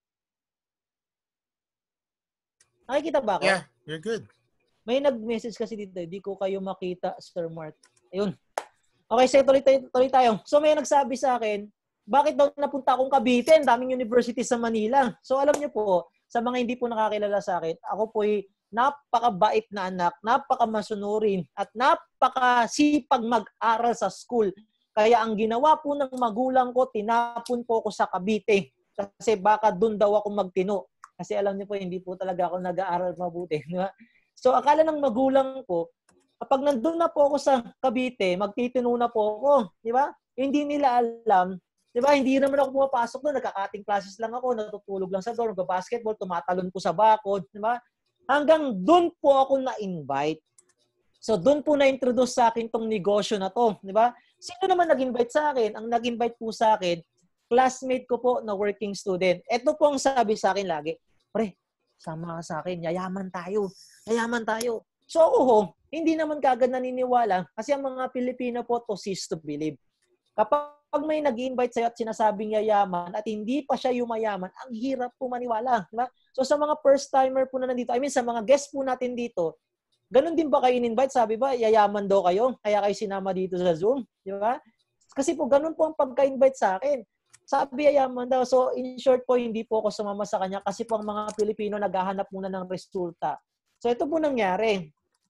S3: Nakikita ba ako?
S2: Yeah, you're good.
S3: May nag-message kasi dito, di ko kayo makita, Sir Mark. Ayun. Okay, so tuloy tayo, tuloy tayo. So may nagsabi sa akin, bakit daw napunta akong Cavite? Ang daming university sa Manila. So alam niyo po, sa mga hindi po nakakilala sa akin, ako po'y napakabait na anak, napakamasunurin, at napakasipag mag-aral sa school. Kaya ang ginawa po ng magulang ko, tinapon po ako sa Cavite. Kasi baka doon daw ako magtino. Kasi alam niyo po, hindi po talaga ako nag-aaral mabuti. Di ba? So akala ng magulang ko, kapag nandun na po ako sa Cavite, magtitino na po ako. Di ba? Hindi nila alam. Di ba? Hindi naman ako pumapasok doon. Nagka-cutting classes lang ako. Natutulog lang sa dorm. Nagba-basketball. Tumatalon po sa bakod. Di ba? Hanggang doon po ako na-invite. So doon po na-introduce sa akin tong negosyo na to. Di ba? Sino naman nag-invite sa akin? Ang nag-invite po sa akin, classmate ko po na working student. Ito po ang sabi sa akin lagi, pre, sama ka sa akin, yayaman tayo. Yayaman tayo. So ako ho, hindi naman kagad naniniwala kasi ang mga Pilipino po to cease to believe. Kapag may nag-invite sa'yo at sinasabing yayaman at hindi pa siya yumayaman, ang hirap po maniwala. Diba? So sa mga first-timer po na nandito, I mean sa mga guest po natin dito, ganun din ba kayo in-invite? Sabi ba, yayaman daw kayo? Kaya kayo sinama dito sa Zoom? Di ba? Kasi po, ganun po ang pagka-invite sa akin. sabi yayaman daw. So, in short po, hindi po ako sumama sa kanya kasi po ang mga Pilipino naghahanap muna ng resulta. So, ito po nangyari.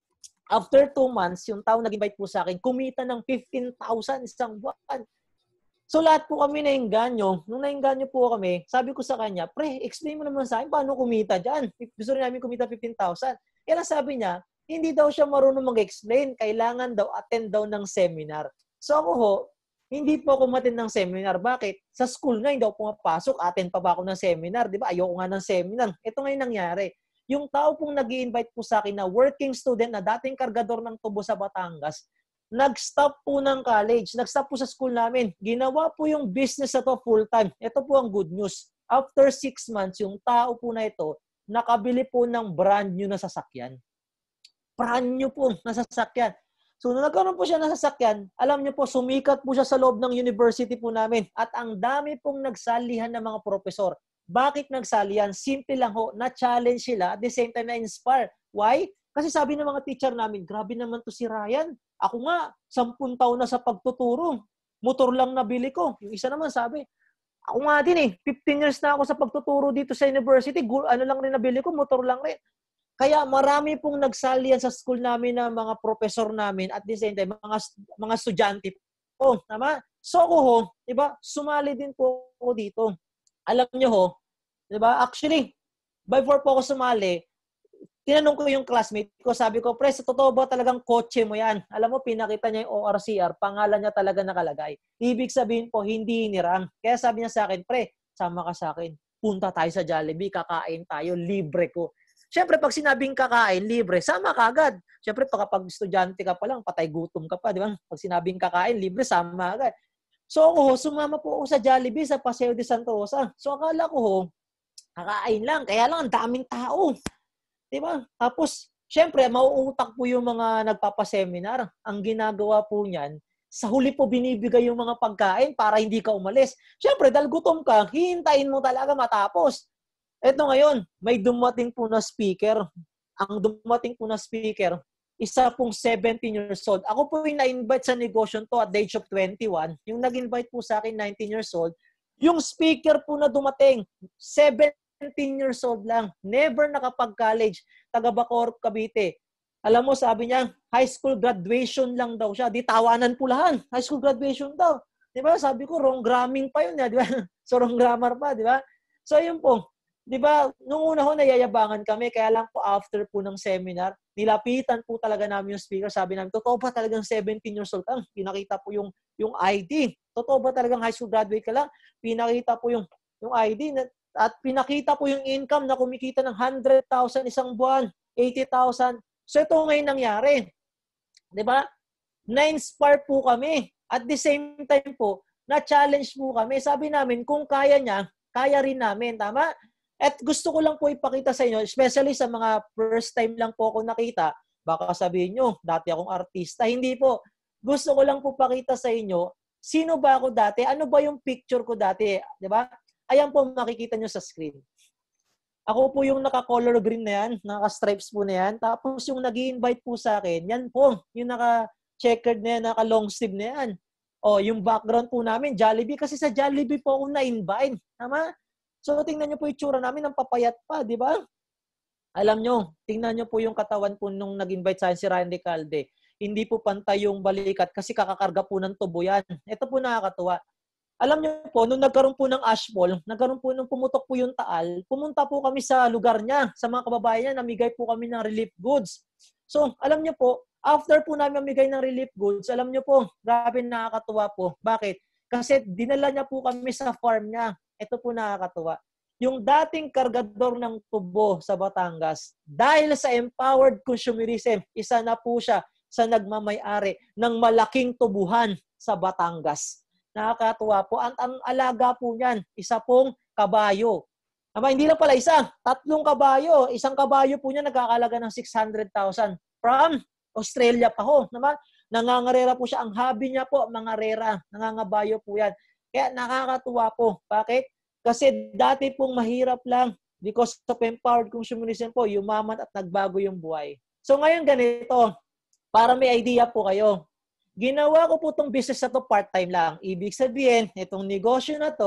S3: After two months, yung tao nag-invite po sa akin, kumita ng fifteen thousand isang buwan. So, lahat po kami nainganyo. Nung nainganyo po kami, sabi ko sa kanya, pre, explain mo naman sa akin, paano kumita dyan? Gusto rin namin kumita fifteen thousand. Kaya lang sabi niya, hindi daw siya marunong mag-explain. Kailangan daw attend daw ng seminar. So, ako ho, hindi po ako matin ng seminar. Bakit? Sa school nga, hindi ako pumapasok. Attend pa ba ako ng seminar? Di ba? Ayoko nga ng seminar. Ito nga yung nangyari. Yung tao pong nag-i-invite po sa akin na working student na dating kargador ng tubo sa Batangas, nag-stop po ng college. Nag-stop po sa school namin. Ginawa po yung business na to full-time. Ito po ang good news. After six months, yung tao po na ito, nakabili po ng brand new na sasakyan. Brand new po na sasakyan. So, nung nagkaroon po siya ng sasakyan, alam niyo po, sumikat po siya sa loob ng university po namin. At ang dami pong nagsalihan ng mga profesor. Bakit nagsalihan? Simple lang ho, na-challenge sila at the same time na-inspire. Why? Kasi sabi ng mga teacher namin, grabe naman to si Ryan. Ako nga, sampung taon na sa pagtuturo. Motor lang nabili ko. Yung isa naman sabi, ako nga din eh, fifteen years na ako sa pagtuturo dito sa university. Ano lang rin nabili ko, motor lang rin. Kaya marami pong nagsalihan sa school namin ng mga professor namin at the same time, mga, mga estudyante po. Tama? So ako ho, diba, sumali din po ako dito. Alam nyo ho, diba, actually, before po ako sumali, tinanong ko yung classmate ko, sabi ko, pre, sa totoo ba talagang kotse mo yan? Alam mo, pinakita niya yung O R C R, pangalan niya talaga nakalagay. Ibig sabihin po, hindi inirang. Kaya sabi niya sa akin, pre, sama ka sa akin. Punta tayo sa Jollibee, kakain tayo, libre ko. Siyempre, pag sinabing kakain, libre, sama ka agad. Siyempre, pag estudyante ka pa lang, patay gutom ka pa, di ba? Pag sinabing kakain, libre, sama agad. So ako, sumama po ako sa Jollibee sa Paseo de Santa Rosa. So akala ko ho, kakain lang. Kaya lang, ang daming tao. Diba? Tapos, syempre, mauutak po yung mga nagpapaseminar. Ang ginagawa po niyan, sa huli po binibigay yung mga pagkain para hindi ka umalis. Syempre, dahil gutom ka, hihintayin mo talaga matapos. Eto ngayon, may dumating po na speaker. Ang dumating po na speaker, isa pong seventeen years old. Ako po yung na-invite sa negosyo to at the age of twenty-one. Yung nag-invite po sa akin, nineteen years old. Yung speaker po na dumating, seventeen years old lang. Never nakapag-college. Taga Bacoor, Cavite. Alam mo, sabi niya, high school graduation lang daw siya. Di tawanan pulahan. High school graduation daw. Di ba? Sabi ko, wrong gramming pa yun. Di ba? So, wrong grammar pa. Di ba? So, yun po. Di ba? Nung una ho, nayayabangan kami. Kaya lang po, after po ng seminar, nilapitan po talaga namin yung speaker. Sabi namin, totoo ba talagang seventeen years old ka? Pinakita po yung, yung I D. Totoo ba talagang high school graduate ka lang? Pinakita po yung, yung I D. At pinakita po yung income na kumikita ng one hundred thousand isang buwan, eighty thousand. So ito ngayon nangyari. Diba? Na-inspire po kami. At the same time po, na-challenge po kami. Sabi namin, kung kaya niya, kaya rin namin. Tama? At gusto ko lang po ipakita sa inyo, especially sa mga first time lang po ako nakita, baka sabihin nyo, dati akong artista. Hindi po. Gusto ko lang po pakita sa inyo, sino ba ako dati? Ano ba yung picture ko dati? Diba? Ayan po makikita nyo sa screen. Ako po yung naka-color green na yan, naka-stripes po na yan. Tapos yung nag-i-invite po sa akin, yan po, yung naka-checkered na yan, naka-long sleeve na yan. O, yung background po namin, Jollibee. Kasi sa Jollibee po ako na-invite. Tama? So, tingnan nyo po yung tsura namin, ang papayat pa, di ba? Alam nyo, tingnan nyo po yung katawan po nung nag-invite sa akin si Ryan Decalde. Hindi po pantay yung balikat kasi kakakarga po ng tubo yan. Ito po nakakatuwa. Alam nyo po, nung nagkaroon po ng ashfall, nagkaroon po nung pumutok po yung taal, pumunta po kami sa lugar niya, sa mga kababayan niya, namigay po kami ng relief goods. So, alam nyo po, after po namin mamigay ng relief goods, alam nyo po, grabe nakakatuwa po. Bakit? Kasi dinala niya po kami sa farm niya. Ito po nakakatuwa. Yung dating kargador ng tubo sa Batangas, dahil sa empowered consumerism, isa na po siya sa nagmamay-ari ng malaking tubuhan sa Batangas. Nakakatuwa po. Ang, ang alaga po niyan, isa pong kabayo. Ama, hindi lang pala isa, tatlong kabayo. Isang kabayo po niya nagkakalaga ng six hundred thousand. From Australia pa ho. Nama, nangangarera po siya. Ang hobby niya po, mga rera. Nangangabayo po yan. Kaya nakakatuwa po. Bakit? Kasi dati pong mahirap lang because of empowered consumerism po, yumaman at nagbago yung buhay. So ngayon ganito, para may idea po kayo. Ginawa ko po itong business na to part-time lang. Ibig sabihin, itong negosyo na to,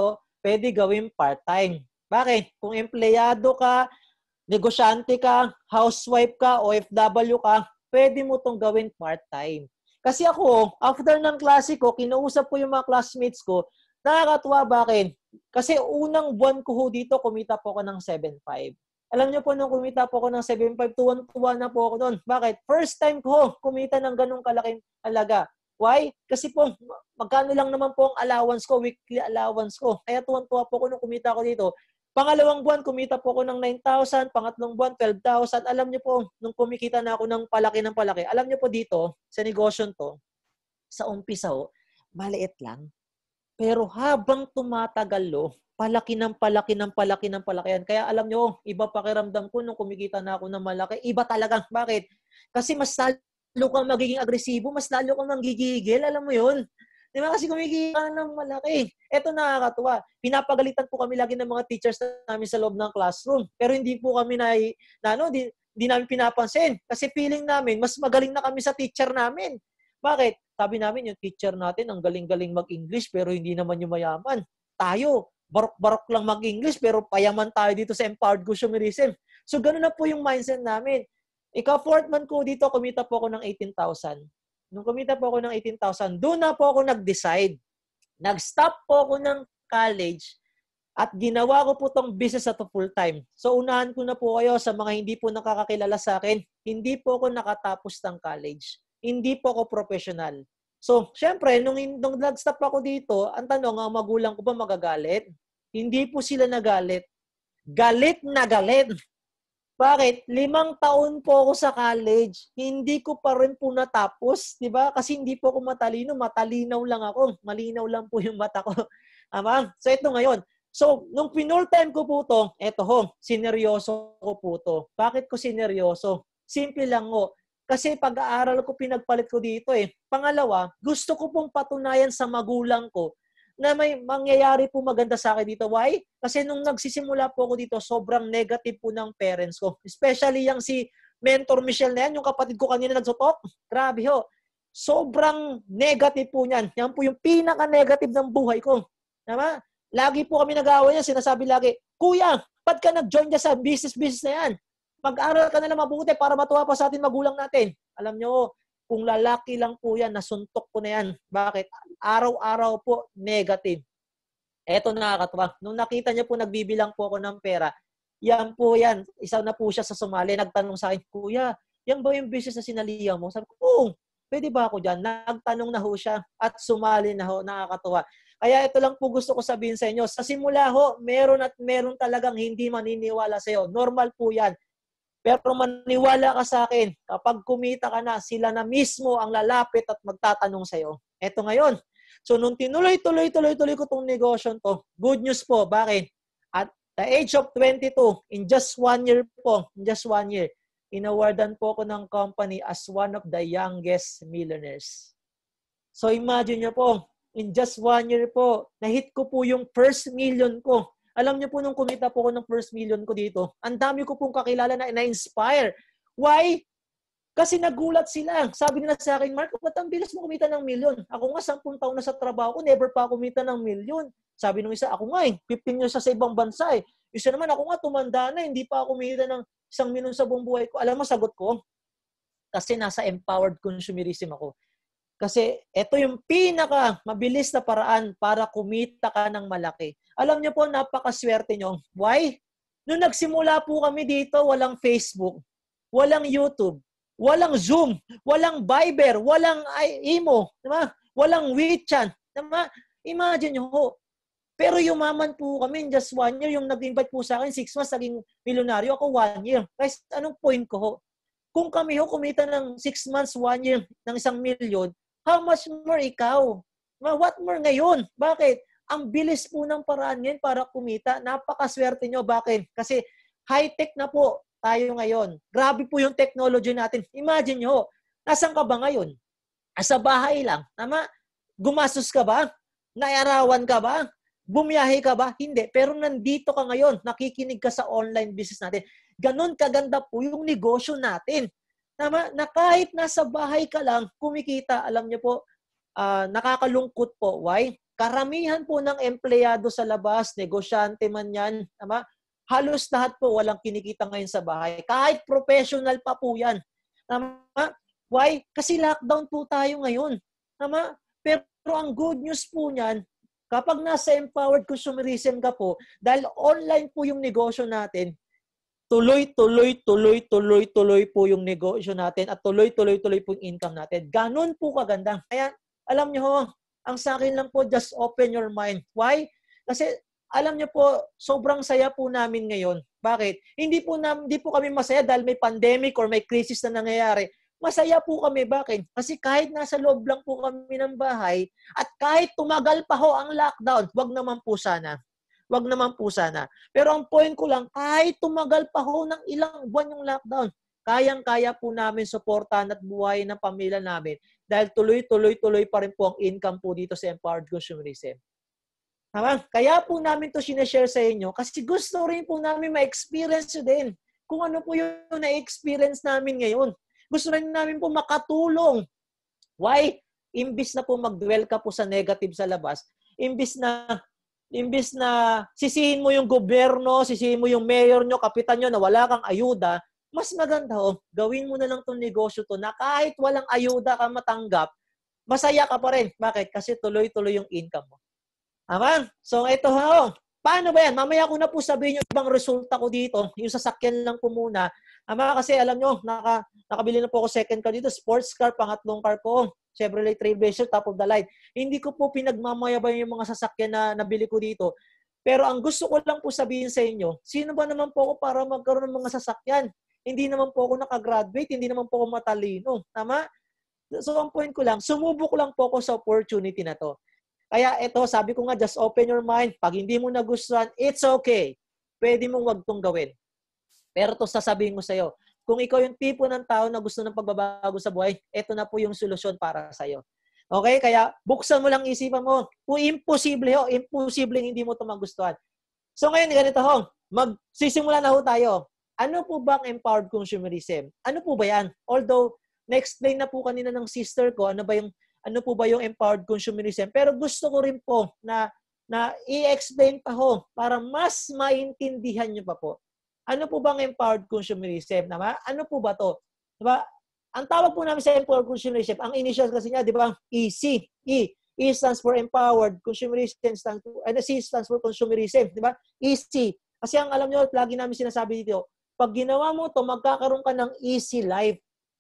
S3: pwede gawin part-time. Bakit? Kung empleyado ka, negosyante ka, housewife ka, O F W ka, pwede mo itong gawin part-time. Kasi ako, after ng klase ko, kinausap ko yung mga classmates ko, nakakatuwa. Bakit? Kasi unang buwan ko ho dito, kumita po ako ng seven five. Alam niyo po, nung kumita po ako ng seven five, tuwan-tuwa na po ako doon. Bakit? First time ko ho, kumita ng ganung kalaking halaga. Why? Kasi po, magkano lang naman po ang allowance ko, weekly allowance ko. Kaya tuwan-tuwa po ako nung kumita ko dito. Pangalawang buwan, kumita po ako ng nine thousand. Pangatlong buwan, twelve thousand. Alam niyo po, nung kumikita na ako ng palaki ng palaki, alam niyo po dito, sa negosyo to, sa umpisa ho, maliit lang. Pero habang tumatagal lo, palaki ng palaki ng palaki ng palaki yan. Kaya alam niyo, iba pakiramdam ko nung kumikita na ako ng malaki. Iba talagang. Bakit? Kasi mas lalo kang magiging agresibo, mas lalo kang manggigigil. Alam mo yun? Di ba? Kasi kumikita ng malaki. Ito nakakatuwa. Pinapagalitan po kami lagi ng mga teachers namin sa loob ng classroom. Pero hindi po kami na, na ano, di, di namin pinapansin. Kasi feeling namin, mas magaling na kami sa teacher namin. Bakit? Sabi namin, yung teacher natin, ang galing-galing mag-English, pero hindi naman yung mayaman. Tayo, barok-barok lang mag-English, pero payaman tayo dito sa empowered consumerism. So, ganun na po yung mindset namin. Ika-fourth month ko dito, kumita po ako ng eighteen thousand. Nung kumita po ako ng eighteen thousand, doon na po ako nag-decide. Nag-stop po ako ng college at ginawa ko po tong business at full-time. So, unahan ko na po kayo sa mga hindi po nakakakilala sa akin. Hindi po ako nakatapos ng college. Hindi po ako professional. So, syempre, nung, nung nag-stop ako dito, ang tanong, ang magulang ko ba magagalit? Hindi po sila nagalit. Galit na galit. Bakit? Limang taon po ako sa college, hindi ko pa rin po natapos, di ba? Kasi hindi po ako matalino, matalinaw lang ako. Malinaw lang po yung mata ko. Ama? So, ito ngayon. So, nung pinul time ko po to, eto ho, sineryoso ko po to. Bakit ko sineryoso? Simple lang ho. Kasi pag-aaral ko, pinagpalit ko dito eh. Pangalawa, gusto ko pong patunayan sa magulang ko na may mangyayari po maganda sa akin dito. Why? Kasi nung nagsisimula po ako dito, sobrang negative po ng parents ko. Especially yung si Mentor Michelle na yan, yung kapatid ko kanina nagsutok. Grabe ho. Sobrang negative po niyan. Yan po yung pinaka-negative ng buhay ko. Tama? Lagi po kami nag-aaway yan. Sinasabi lagi, Kuya, ba't ka nag-join dyan sa business-business na yan? Mag-aral ka na lang mabuti para matuwa pa sa atin magulang natin. Alam nyo, kung lalaki lang po yan, nasuntok ko na yan. Bakit? Araw-araw po, negative. Eto nakakatuwa. Nung nakita niya po, nagbibilang po ako ng pera, yan po yan. Isa na po siya sa sumali. Nagtanong sa akin, Kuya, yan ba yung business na sinalihan mo? Sabi ko, oo, pwede ba ako dyan? Nagtanong na ho siya at sumali na ho. Nakakatuwa. Kaya ito lang po gusto ko sabihin sa inyo. Sa simula ho, meron at meron talagang hindi maniniwala sa iyo. Normal po yan. Pero maniwala ka sa akin, kapag kumita ka na, sila na mismo ang lalapit at magtatanong sa'yo. Eto ngayon. So, nung tinuloy-tuloy-tuloy-tuloy ko itong negosyo to, good news po. Bakit? At the age of twenty-two, in just one year po, in just one year, inawardan po ako ng company as one of the youngest millionaires. So, imagine nyo po, in just one year po, na-hit ko po yung first million ko. Alam niyo po, nung kumita po ko ng first million ko dito, ang dami ko pong kakilala na na-inspire. Why? Kasi nagulat sila. Sabi nila sa akin, Mark, ba't ang bilis mo kumita ng million? Ako nga, sampung taon na sa trabaho ko, never pa kumita ng million. Sabi nung isa, ako nga eh, fifteen years sa ibang bansa eh. Isa naman, ako nga, tumanda na, hindi pa ako kumita ng isang million sa buong buhay ko. Alam mo, sagot ko? Kasi nasa empowered consumerism ako. Kasi ito yung pinaka mabilis na paraan para kumita ka ng malaki. Alam niyo po, napakaswerte nyo. Why? Nung nagsimula po kami dito, walang Facebook, walang YouTube, walang Zoom, walang Viber, walang Imo, diba? Walang WeChat. Diba? Imagine nyo ho. Pero yumaman po kami in just one year. Yung nag-invite po sa akin, six months, naging milyonaryo. Ako one year. Guys, anong point ko ho? Kung kami ho kumita ng six months, one year, ng isang milyon, how much more ikaw? What more ngayon? Bakit? Ang bilis po ng paraan ngayon para kumita. Napakaswerte nyo. Bakit? Kasi high-tech na po tayo ngayon. Grabe po yung technology natin. Imagine nyo, nasan ka ba ngayon? Sa bahay lang. Tama? Gumastos ka ba? Naarawan ka ba? Bumiyahe ka ba? Hindi. Pero nandito ka ngayon. Nakikinig ka sa online business natin. Ganon kaganda po yung negosyo natin. Tama? Na kahit nasa bahay ka lang, kumikita, alam niyo po, uh, nakakalungkot po. Why? karamihan po ng empleyado sa labas, negosyante man yan, tama? Halos lahat po walang kinikita ngayon sa bahay. Kahit professional pa po yan. Tama? Why? Kasi lockdown po tayo ngayon. Tama? Pero ang good news po niyan, kapag nasa empowered consumerism ka po, dahil online po yung negosyo natin, tuloy, tuloy, tuloy, tuloy, tuloy po yung negosyo natin at tuloy, tuloy, tuloy po yung income natin. Ganon po kaganda. Kaya, alam nyo ho, ang sa akin lang po, just open your mind. Why? Kasi, alam nyo po, sobrang saya po namin ngayon. Bakit? Hindi po, na, hindi po kami masaya dahil may pandemic or may crisis na nangyayari. Masaya po kami. Bakit? Kasi kahit nasa loob lang po kami ng bahay at kahit tumagal pa ho ang lockdown, wag naman po sana. Wag naman po sana. Pero ang point ko lang, kahit tumagal pa ho ng ilang buwan yung lockdown, kayang-kaya po namin suportahan at buhayin ng pamilya namin dahil tuloy-tuloy-tuloy pa rin po ang income po dito sa empowered consumerism. Tama? Kaya po namin to sinashare sa inyo kasi gusto rin po namin ma-experience nyo din kung ano po yung na-experience namin ngayon. Gusto rin namin po makatulong. Why? Imbis na po mag-dwell ka po sa negative sa labas, imbis na Imbis na sisihin mo yung gobyerno, sisihin mo yung mayor nyo, kapitan nyo na wala kang ayuda, mas maganda oh, gawin mo na lang itong negosyo to na kahit walang ayuda ka matanggap, masaya ka pa rin. Bakit? Kasi tuloy-tuloy yung income mo. Tama? So ito ha, oh. Paano ba yan? Mamaya ko na po sabihin yung ibang resulta ko dito. Yung sasakyan lang po muna. Tama? Kasi alam nyo, naka, nakabili na po ako second car dito. Sports car, pangatlong car ko. Chevrolet Trailblazer, top of the line. Hindi ko po pinagmamayabang yung mga sasakyan na nabili ko dito. Pero ang gusto ko lang po sabihin sa inyo, sino ba naman po ako para magkaroon ng mga sasakyan? Hindi naman po ako nakagraduate, hindi naman po ako matalino. Tama? So ang point ko lang, sumubok lang po ako sa opportunity na to. Kaya ito, sabi ko nga, just open your mind. Pag hindi mo nagustuhan, it's okay. Pwede mong wag tong gawin. Pero to sasabihin ko sa iyo, kung ikaw yung tipo ng tao na gusto ng pagbabago sa buhay, ito na po yung solusyon para sa iyo. Okay? Kaya buksan mo lang isipan mo. Kung imposible ho, imposible hindi mo ito magustuhan. So ngayon, ganito ho, magsisimula na ho tayo. Ano po ba ang empowered consumerism? Ano po ba yan? Although, na-explain na po kanina ng sister ko, ano ba yung ano po ba yung empowered consumerism? Pero gusto ko rin po na, na i-explain pa ho para mas maintindihan nyo pa po. Ano po bang empowered consumerism? Diba? Ano po ba to? Diba? Ang tawag po namin sa empowered consumerism, ang initials kasi niya, di ba? E C. E. E stands for empowered. Consumerism stands for, ano, C stands for consumerism. Di ba? E C. Kasi ang alam nyo, lagi namin sinasabi dito, pag ginawa mo to, magkakaroon ka ng easy life.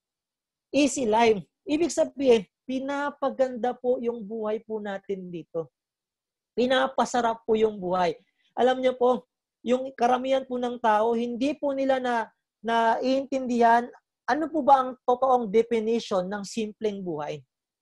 S3: Easy life. Ibig sabihin, pinapaganda po yung buhay po natin dito. Pinapasarap po yung buhay. Alam niyo po, yung karamihan po ng tao, hindi po nila na naiintindihan ano po ba ang totoong definition ng simpleng buhay.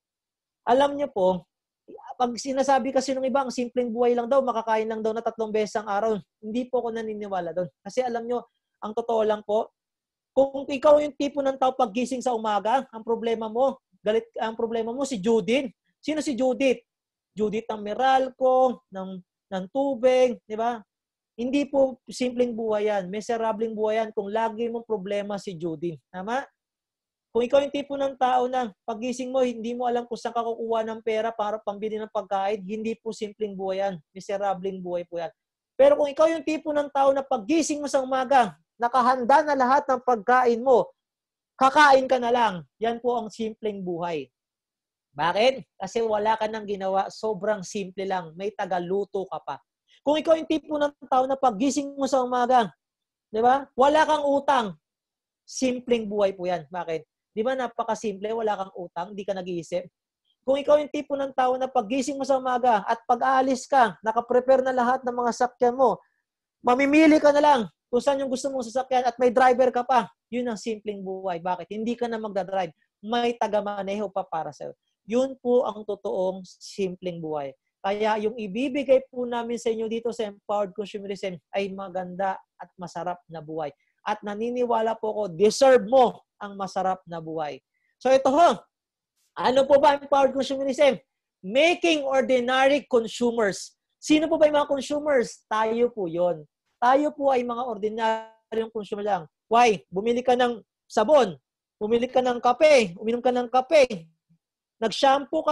S3: Alam niyo po, pag sinasabi kasi ng iba, ang simpleng buhay lang daw, makakain lang daw na tatlong beses ang araw, hindi po ako naniniwala doon. Kasi alam niyo, ang totoo lang po, kung ikaw yung tipo ng tao paggising sa umaga, ang problema mo, galit ang problema mo si Judith. Sino si Judith? Judith ang Meralco, ng ng tubig, di ba? Hindi po simpleng buhay yan. Miserableng buhay yan kung lagi mong problema si Judith. Tama? Kung ikaw yung tipo ng tao na pagising mo, hindi mo alam kung saan ka kukuha ng pera para pambili ng pagkain, hindi po simpleng buhay yan. Miserableng buhay po yan. Pero kung ikaw yung tipo ng tao na pagising mo sa umaga, nakahanda na lahat ng pagkain mo, kakain ka na lang. Yan po ang simpleng buhay. Bakit? Kasi wala ka nang ginawa. Sobrang simple lang. May tagaluto ka pa. Kung ikaw yung tipo ng tao na pagising mo sa umaga, di ba? Wala kang utang. Simpleng buhay po yan. Bakit? Di ba napakasimple? Wala kang utang. Di ka nag-iisip. Kung ikaw yung tipo ng tao na pagising mo sa umaga at pag-aalis ka, nakaprepare na lahat ng mga sakyan mo, mamimili ka na lang kung saan yung gusto mong sasakyan at may driver ka pa. Yun ang simpleng buhay. Bakit? Hindi ka na magdadrive. May taga-maneho pa para sa'yo. Yun po ang totoong simpleng buhay. Kaya yung ibibigay po namin sa inyo dito sa Empowered Consumerism ay maganda at masarap na buhay. At naniniwala po ako, deserve mo ang masarap na buhay. So ito ho, ano po ba Empowered Consumerism? Making ordinary consumers. Sino po ba yung mga consumers? Tayo po yon. Tayo po ay mga ordinaryong consumer lang. Why? Bumili ka ng sabon, bumili ka ng kape, uminom ka ng kape, nag-shampoo ka,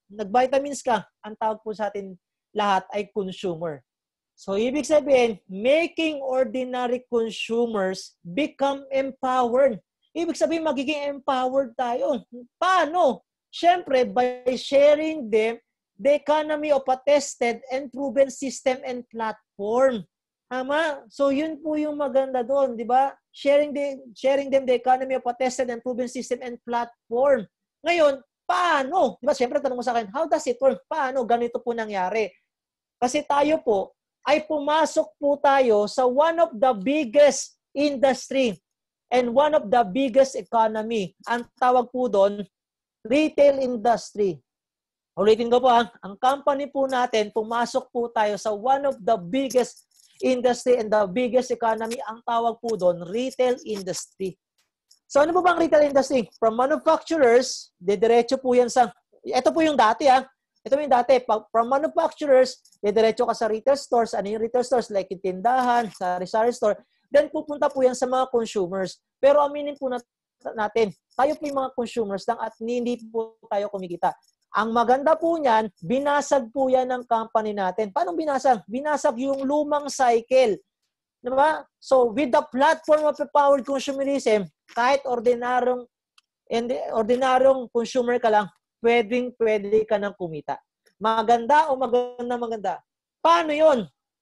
S3: nag-vitamins ka, ang tawag po sa atin lahat ay consumer. So, ibig sabihin, making ordinary consumers become empowered. Ibig sabihin, magiging empowered tayo. Paano? Siyempre, by sharing them the economy of a tested and proven system and platform. Tama? So, yun po yung maganda doon, di ba? Sharing, the, sharing them the economy of a tested and proven system and platform. Ngayon, paano? Di ba? Siyempre, tanong mo sa akin, how does it work? Paano? Ganito po nangyari. Kasi tayo po, ay pumasok po tayo sa one of the biggest industry and one of the biggest economy. Ang tawag po doon, retail industry. Ulitin ko po ha, ang company po natin, pumasok po tayo sa one of the biggest industry and the biggest economy. Ang tawag po doon, retail industry. So ano po bang retail industry? From manufacturers, didiretso po yan sa, ito po yung dati ha, ito po yung dati, from manufacturers, didiretso ka sa retail stores. Ano yung retail stores? Like yung tindahan, sari-sari store. Then pupunta po yan sa mga consumers. Pero aminin po natin, tayo po yung mga consumers lang at hindi po tayo kumikita. Ang maganda po niyan, binasag po yan ng company natin. Paano binasag? Binasag yung lumang cycle. Diba? So, with the platform of empowered consumerism, kahit ordinaryong, ordinaryong consumer ka lang, pwedeng pwede ka nang kumita. Maganda o maganda maganda. Paano yon?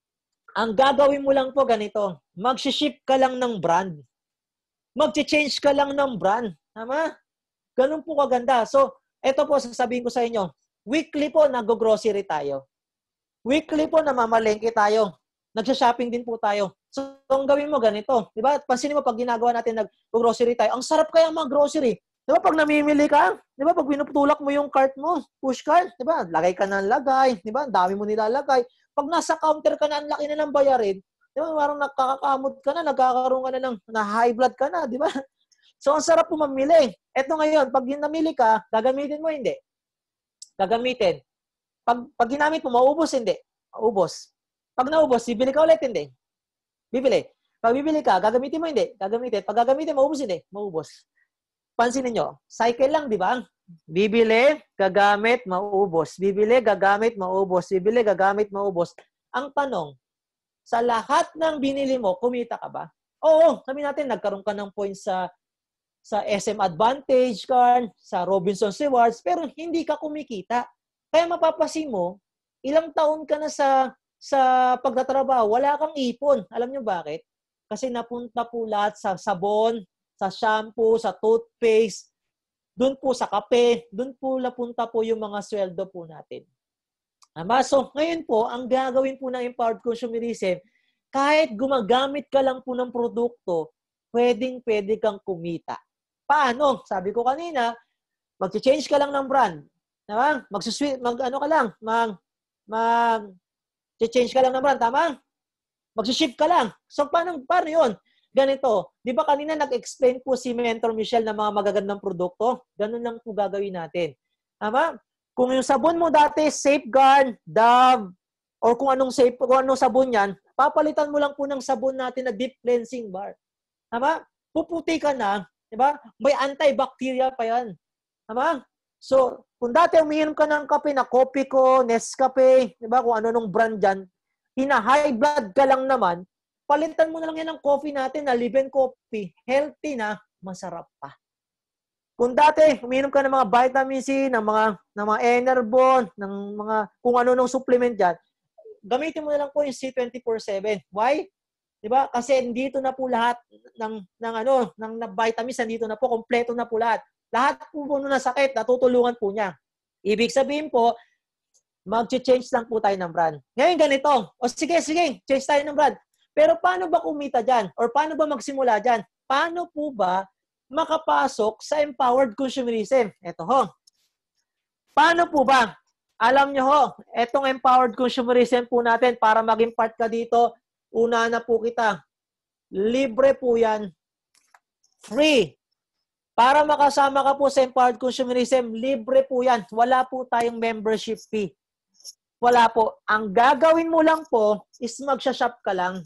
S3: Ang gagawin mo lang po ganito. Mag-ship ka lang ng brand. Mag-change ka lang ng brand. Tama? Ganun po kaganda. So, eto po sasabihin ko sa inyo. Weekly po nag-grocery tayo. Weekly po namamalengke tayo. Nagsha-shopping din po tayo. So, ang gawin mo ganito. Diba? Pansinin mo pag ginagawa natin nag-grocery tayo. Ang sarap kaya mag-grocery. Diba pag namimili ka, diba pag pinutulak mo yung cart mo, push cart, diba? Lagay ka ng lagay, diba? Ang dami mo nilalagay. Pag nasa counter ka na, ang laki na ng bayarin, diba? Parang nakakakamot ka na, nagkakaroon ka na ng na high blood ka na, diba? So, ang sarap po mamili. Eto ngayon, pag namili ka, gagamitin mo, hindi. Gagamitin. Pag, pag ginamit mo, maubos, hindi. Maubos. Pag naubos, bibili ka ulit, hindi. Bibili. Pag bibili ka, gagamitin mo, hindi. Gagamitin. Pag gagamitin, maubos, hindi. Maubos. Pansinin nyo, cycle lang, di ba? Bibili, gagamit, maubos. Bibili, gagamit, maubos. Bibili, gagamit, maubos. Ang tanong, sa lahat ng binili mo, kumita ka ba? Oo, sabi natin, nagkaroon ka ng points sa sa S M Advantage card, sa Robinson's Rewards, pero hindi ka kumikita. Kaya mapapasin mo, ilang taon ka na sa sa pagtatrabaho, wala kang ipon. Alam nyo bakit? Kasi napunta po lahat sa sabon, sa shampoo, sa toothpaste, doon po sa kape, doon po napunta po yung mga sweldo po natin. Ama, so ngayon po, ang gagawin po ng empowered consumerism, kahit gumagamit ka lang po ng produkto, pwedeng-pwede kang kumita. Paano? Sabi ko kanina, mag-change ka lang ng brand. Tama? Mag-switch, mag-ano ka lang, mag, mag-change ka lang ng brand, tama? Mag-shift ka lang. So, paano, paano yun? Ganito, di ba kanina nag-explain po si Mentor Michelle ng mga magagandang produkto? Ganun lang po gagawin natin. Tama? Kung yung sabon mo dati, Safeguard, Dove, or kung anong, safe, kung anong sabon yan, papalitan mo lang po ng sabon natin na deep cleansing bar. Tama? Puputi ka na, di ba? May antibacterial pa yan. Tama? So, kung dati umiinom ka ng kape na Copico, Nescafe, di ba? Kung ano nung brand dyan, hina-high blood ka lang naman, palitan mo na lang yan ng coffee natin na live-in coffee. Healthy na, masarap pa. Kung dati, umiinom ka ng mga vitamin C, ng mga, ng mga Enervon, ng mga kung ano nung supplement dyan, gamitin mo na lang po yung C twenty-four seven. Why? Diba? Kasi dito na po lahat ng, ng ano, ng, ng vitamins, nandito na po, kompleto na po lahat. Lahat po po na sakit, natutulungan po niya. Ibig sabihin po, mag-change lang po tayo ng brand. Ngayon ganito, o sige, sige, change tayo ng brand. Pero paano ba kumita dyan? Or paano ba magsimula dyan? Paano po ba makapasok sa empowered consumerism? Ito ho. Paano po ba? Alam nyo ho, etong empowered consumerism po natin, para maging part ka dito, una na po kita. Libre po yan. Free. Para makasama ka po sa empowered consumerism, libre po yan. Wala po tayong membership fee. Wala po. Ang gagawin mo lang po is magsha-shop ka lang.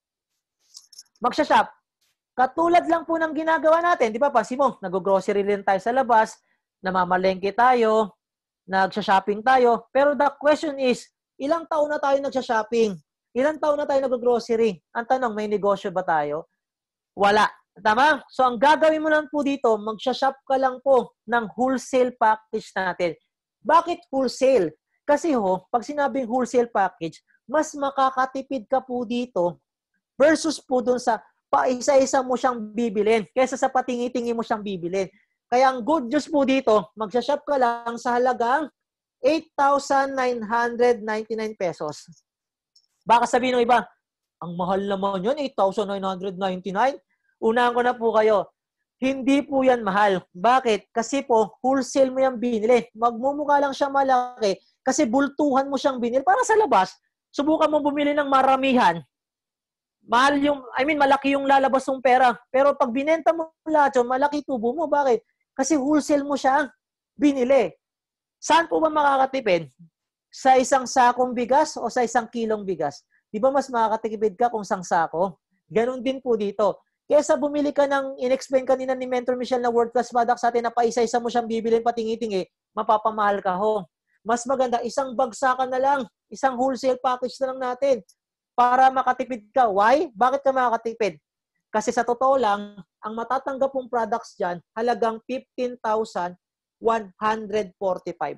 S3: Magsha-shop. Katulad lang po ng ginagawa natin. Di ba, pasi mo, nag-grocery rin tayo sa labas, namamalengke tayo, nagsha-shopping tayo. Pero the question is, ilang taon na tayo nagsha-shopping? Ilang taon na tayo nag-grocery? Ang tanong, may negosyo ba tayo? Wala. Tama? So, ang gagawin mo lang po dito, magsha-shop ka lang po ng wholesale package natin. Bakit wholesale? Kasi ho, pag sinabing wholesale package, mas makakatipid ka po dito versus po dun sa paisa-isa mo siyang bibilin kaysa sa patingi-tingi mo siyang bibilin. Kaya ang good news po dito, magsha-shop ka lang sa halagang eight thousand nine hundred ninety-nine pesos. Baka sabihin ng iba, ang mahal naman yun, eight thousand nine hundred ninety-nine. Unahan ko na po kayo. Hindi po yan mahal. Bakit? Kasi po, wholesale mo yung binili. Magmumukha lang siya malaki kasi bultuhan mo siyang binili. Para sa labas, subukan mo bumili ng maramihan. Mahal yung, I mean, malaki yung lalabas ng pera. Pero pag binenta mo lahat yun, malaki tubo mo. Bakit? Kasi wholesale mo siya binili. Saan po ba makakatipid? Sa isang sakong bigas o sa isang kilong bigas? Di ba mas makakatipid ka kung isang sako? Ganon din po dito. Kesa bumili ka ng, in-explain kanina ni Mentor Michelle na world-class product sa atin na paisa-isa mo siyang bibilin patingi-tingi, mapapamahal ka ho. Mas maganda, isang bagsakan na lang, isang wholesale package na lang natin para makatipid ka. Why? Bakit ka makakatipid? Kasi sa totoo lang, ang matatanggap mong products dyan, halagang fifteen thousand one hundred forty-five.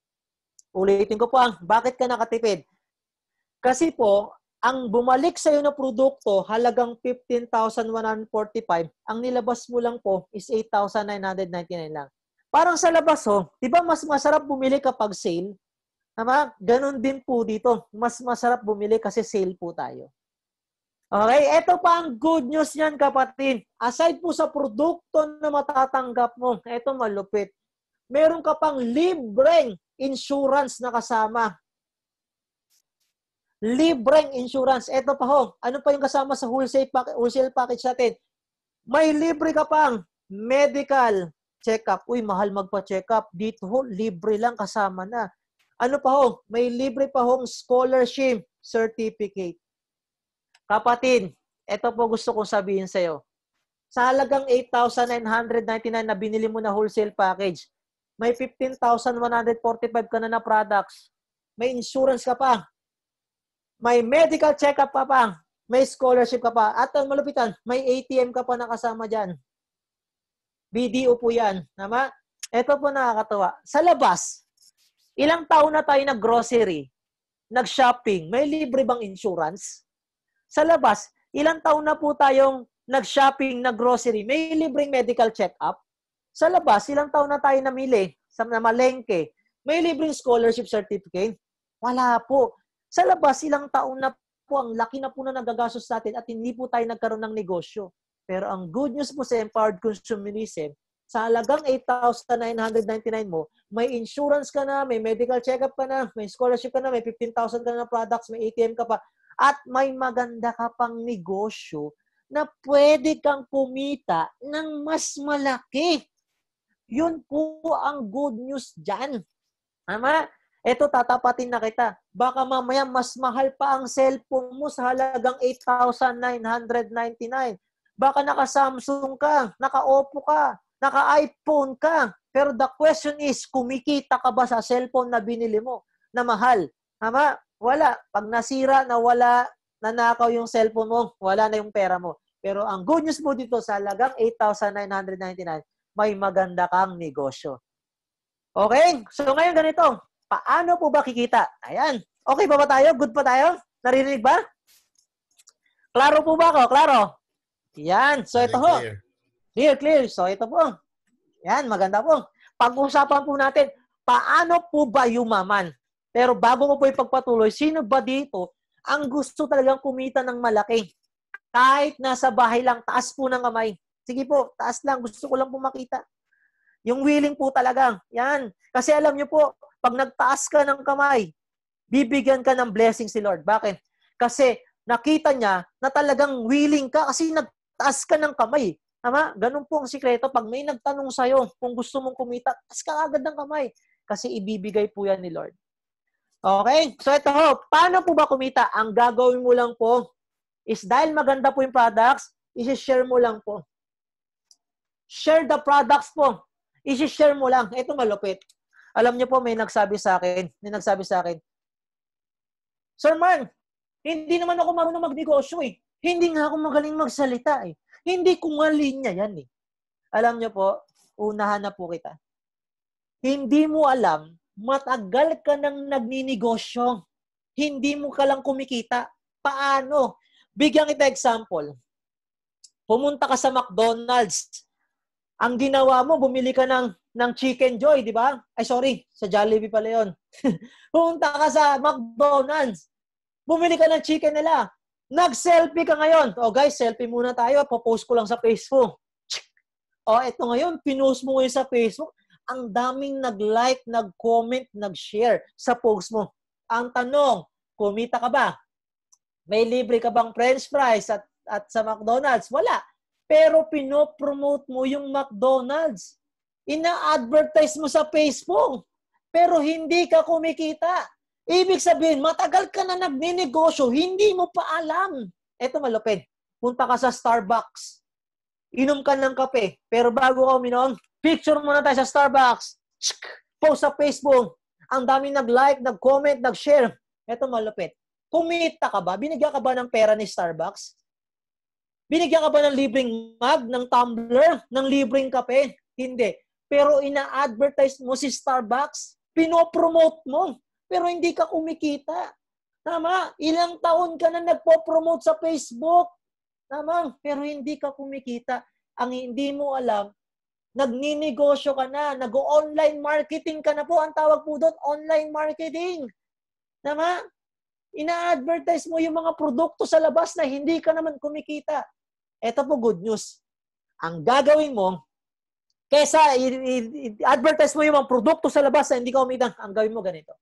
S3: Ulitin ko po ang, bakit ka nakatipid? Kasi po, ang bumalik sa iyo na produkto, halagang fifteen thousand one hundred forty-five, ang nilabas mo lang po is eight thousand nine hundred ninety-nine lang. Parang sa labas, ho, di ba mas masarap bumili kapag sale? Tama? Ganon din po dito. Mas masarap bumili kasi sale po tayo. Okay, eto pa ang good news niyan, kapatid. Aside po sa produkto na matatanggap mo, eto malupit. Meron ka pang libreng insurance na kasama. Libreng insurance. Eto pa ho. Ano pa yung kasama sa wholesale, pack wholesale package natin? May libre ka pang medical check-up. Uy, mahal magpa-check-up. Dito ho, libre lang kasama na. Ano pa ho? May libre pa hong scholarship certificate. Kapatid, eto po gusto kong sabihin sa'yo. Sa halagang eight thousand nine hundred ninety-nine na binili mo na wholesale package, may fifteen thousand one hundred forty-five ka na na products. May insurance ka pa. May medical check-up ka pa. May scholarship ka pa. At ang malupitan, may A T M ka pa nakasama dyan. B D O po yan. Tama? Ito po nakakatawa. Sa labas, ilang taon na tayo nag-grocery, nag-shopping, may libre bang insurance? Sa labas, ilang taon na po tayong nag-shopping, nag-grocery, may libreng medical check-up? Sa labas, ilang taon na tayo namili sa namalengke, may libreng scholarship certificate? Wala po. Sa labas, ilang taon na po, ang laki na po na nagagastos natin at hindi po tayo nagkaroon ng negosyo. Pero ang good news po sa Empowered Consumerism, sa halagang eight thousand nine hundred ninety-nine mo, may insurance ka na, may medical check-up ka na, may scholarship ka na, may fifteen thousand ka na products, may A T M ka pa, at may maganda ka pang negosyo na pwede kang kumita ng mas malaki. Yun po ang good news dyan. Tama? Ito, tatapatin na kita. Baka mamaya mas mahal pa ang cellphone mo sa halagang eight thousand nine hundred ninety-nine. Baka naka-Samsung ka, naka-Oppo ka, naka-iPhone ka. Pero the question is, kumikita ka ba sa cellphone na binili mo na mahal? Tama? Wala. Pag nasira, nawala, nanakaw yung cellphone mo, wala na yung pera mo. Pero ang good news mo dito sa halagang eight thousand nine hundred ninety-nine, may maganda kang negosyo. Okay? So ngayon ganito, paano po ba kikita? Ayan. Okay ba ba tayo? Good pa tayo? Narinig ba? Klaro po ba ako? Klaro? Yan. So ito ho. Clear, clear. So ito po. Yan, maganda po. Pag-usapan po natin, paano po ba yumaman? Pero bago ko po ipagpatuloy, sino ba dito ang gusto talagang kumita ng malaki? Kahit nasa bahay lang, taas po ng kamay. Sige po, taas lang. Gusto ko lang po makita. Yung willing po talaga. Yan. Kasi alam nyo po, pag nagtaas ka ng kamay, bibigyan ka ng blessing si Lord. Bakit? Kasi nakita niya na talagang willing ka kasi nagtaas ka ng kamay. Tama? Ganun po ang sikreto. Pag may nagtanong sa'yo kung gusto mong kumita, taas ka agad ng kamay. Kasi ibibigay po yan ni Lord. Okay? So ito ho, paano po ba kumita? Ang gagawin mo lang po is dahil maganda po yung products, isi-share mo lang po. Share the products po. Isi-share mo lang. Ito malupit. Alam niyo po, may nagsabi sa akin, may nagsabi sa akin, Sir Man, hindi naman ako marunong magnegosyo eh. Hindi nga ako magaling magsalita eh. Hindi ko nga linya yan eh. Alam niyo po, unahan na po kita. Hindi mo alam, matagal ka nang nagninegosyo. Hindi mo ka lang kumikita. Paano? Bigyan kita example. Pumunta ka sa McDonald's. Ang ginawa mo, bumili ka ng, ng Chicken Joy, di ba? Ay, sorry. Sa Jollibee pala yun. Pumunta ka sa McDonald's. Bumili ka ng chicken nila. Nag-selfie ka ngayon. O guys, selfie muna tayo. Popost ko lang sa Facebook. O, eto ngayon, pinost mo ngayon sa Facebook. Ang daming nag-like, nag-comment, nag-share sa post mo. Ang tanong, kumita ka ba? May libre ka bang french fries at, at sa McDonald's? Wala. Pero pinopromote mo yung McDonald's. Ina-advertise mo sa Facebook. Pero hindi ka kumikita. Ibig sabihin, matagal ka na nagninegosyo, hindi mo pa alam. Eto malupit. Punta ka sa Starbucks. Inom ka ng kape. Pero bago ka uminom, picture muna tayo sa Starbucks. Post sa Facebook. Ang dami nag-like, nag-comment, nag-share. Eto malupit. Kumita ka ba? Binigyan ka ba ng pera ni Starbucks? Binigyan ka ba ng libreng mug, ng tumbler, ng libreng kape? Hindi. Pero ina-advertise mo si Starbucks. Pinopromote mo. Pero hindi ka kumikita. Tama? Ilang taon ka na nagpo-promote sa Facebook. Tama? Pero hindi ka kumikita. Ang hindi mo alam, nagninegosyo ka na, nag-online marketing ka na po. Ang tawag po doon, online marketing. Tama? Ina-advertise mo yung mga produkto sa labas na hindi ka naman kumikita. Ito po good news. Ang gagawin mo, kesa i-advertise mo yung mga produkto sa labas na hindi ka kumikita, ang gawin mo ganito.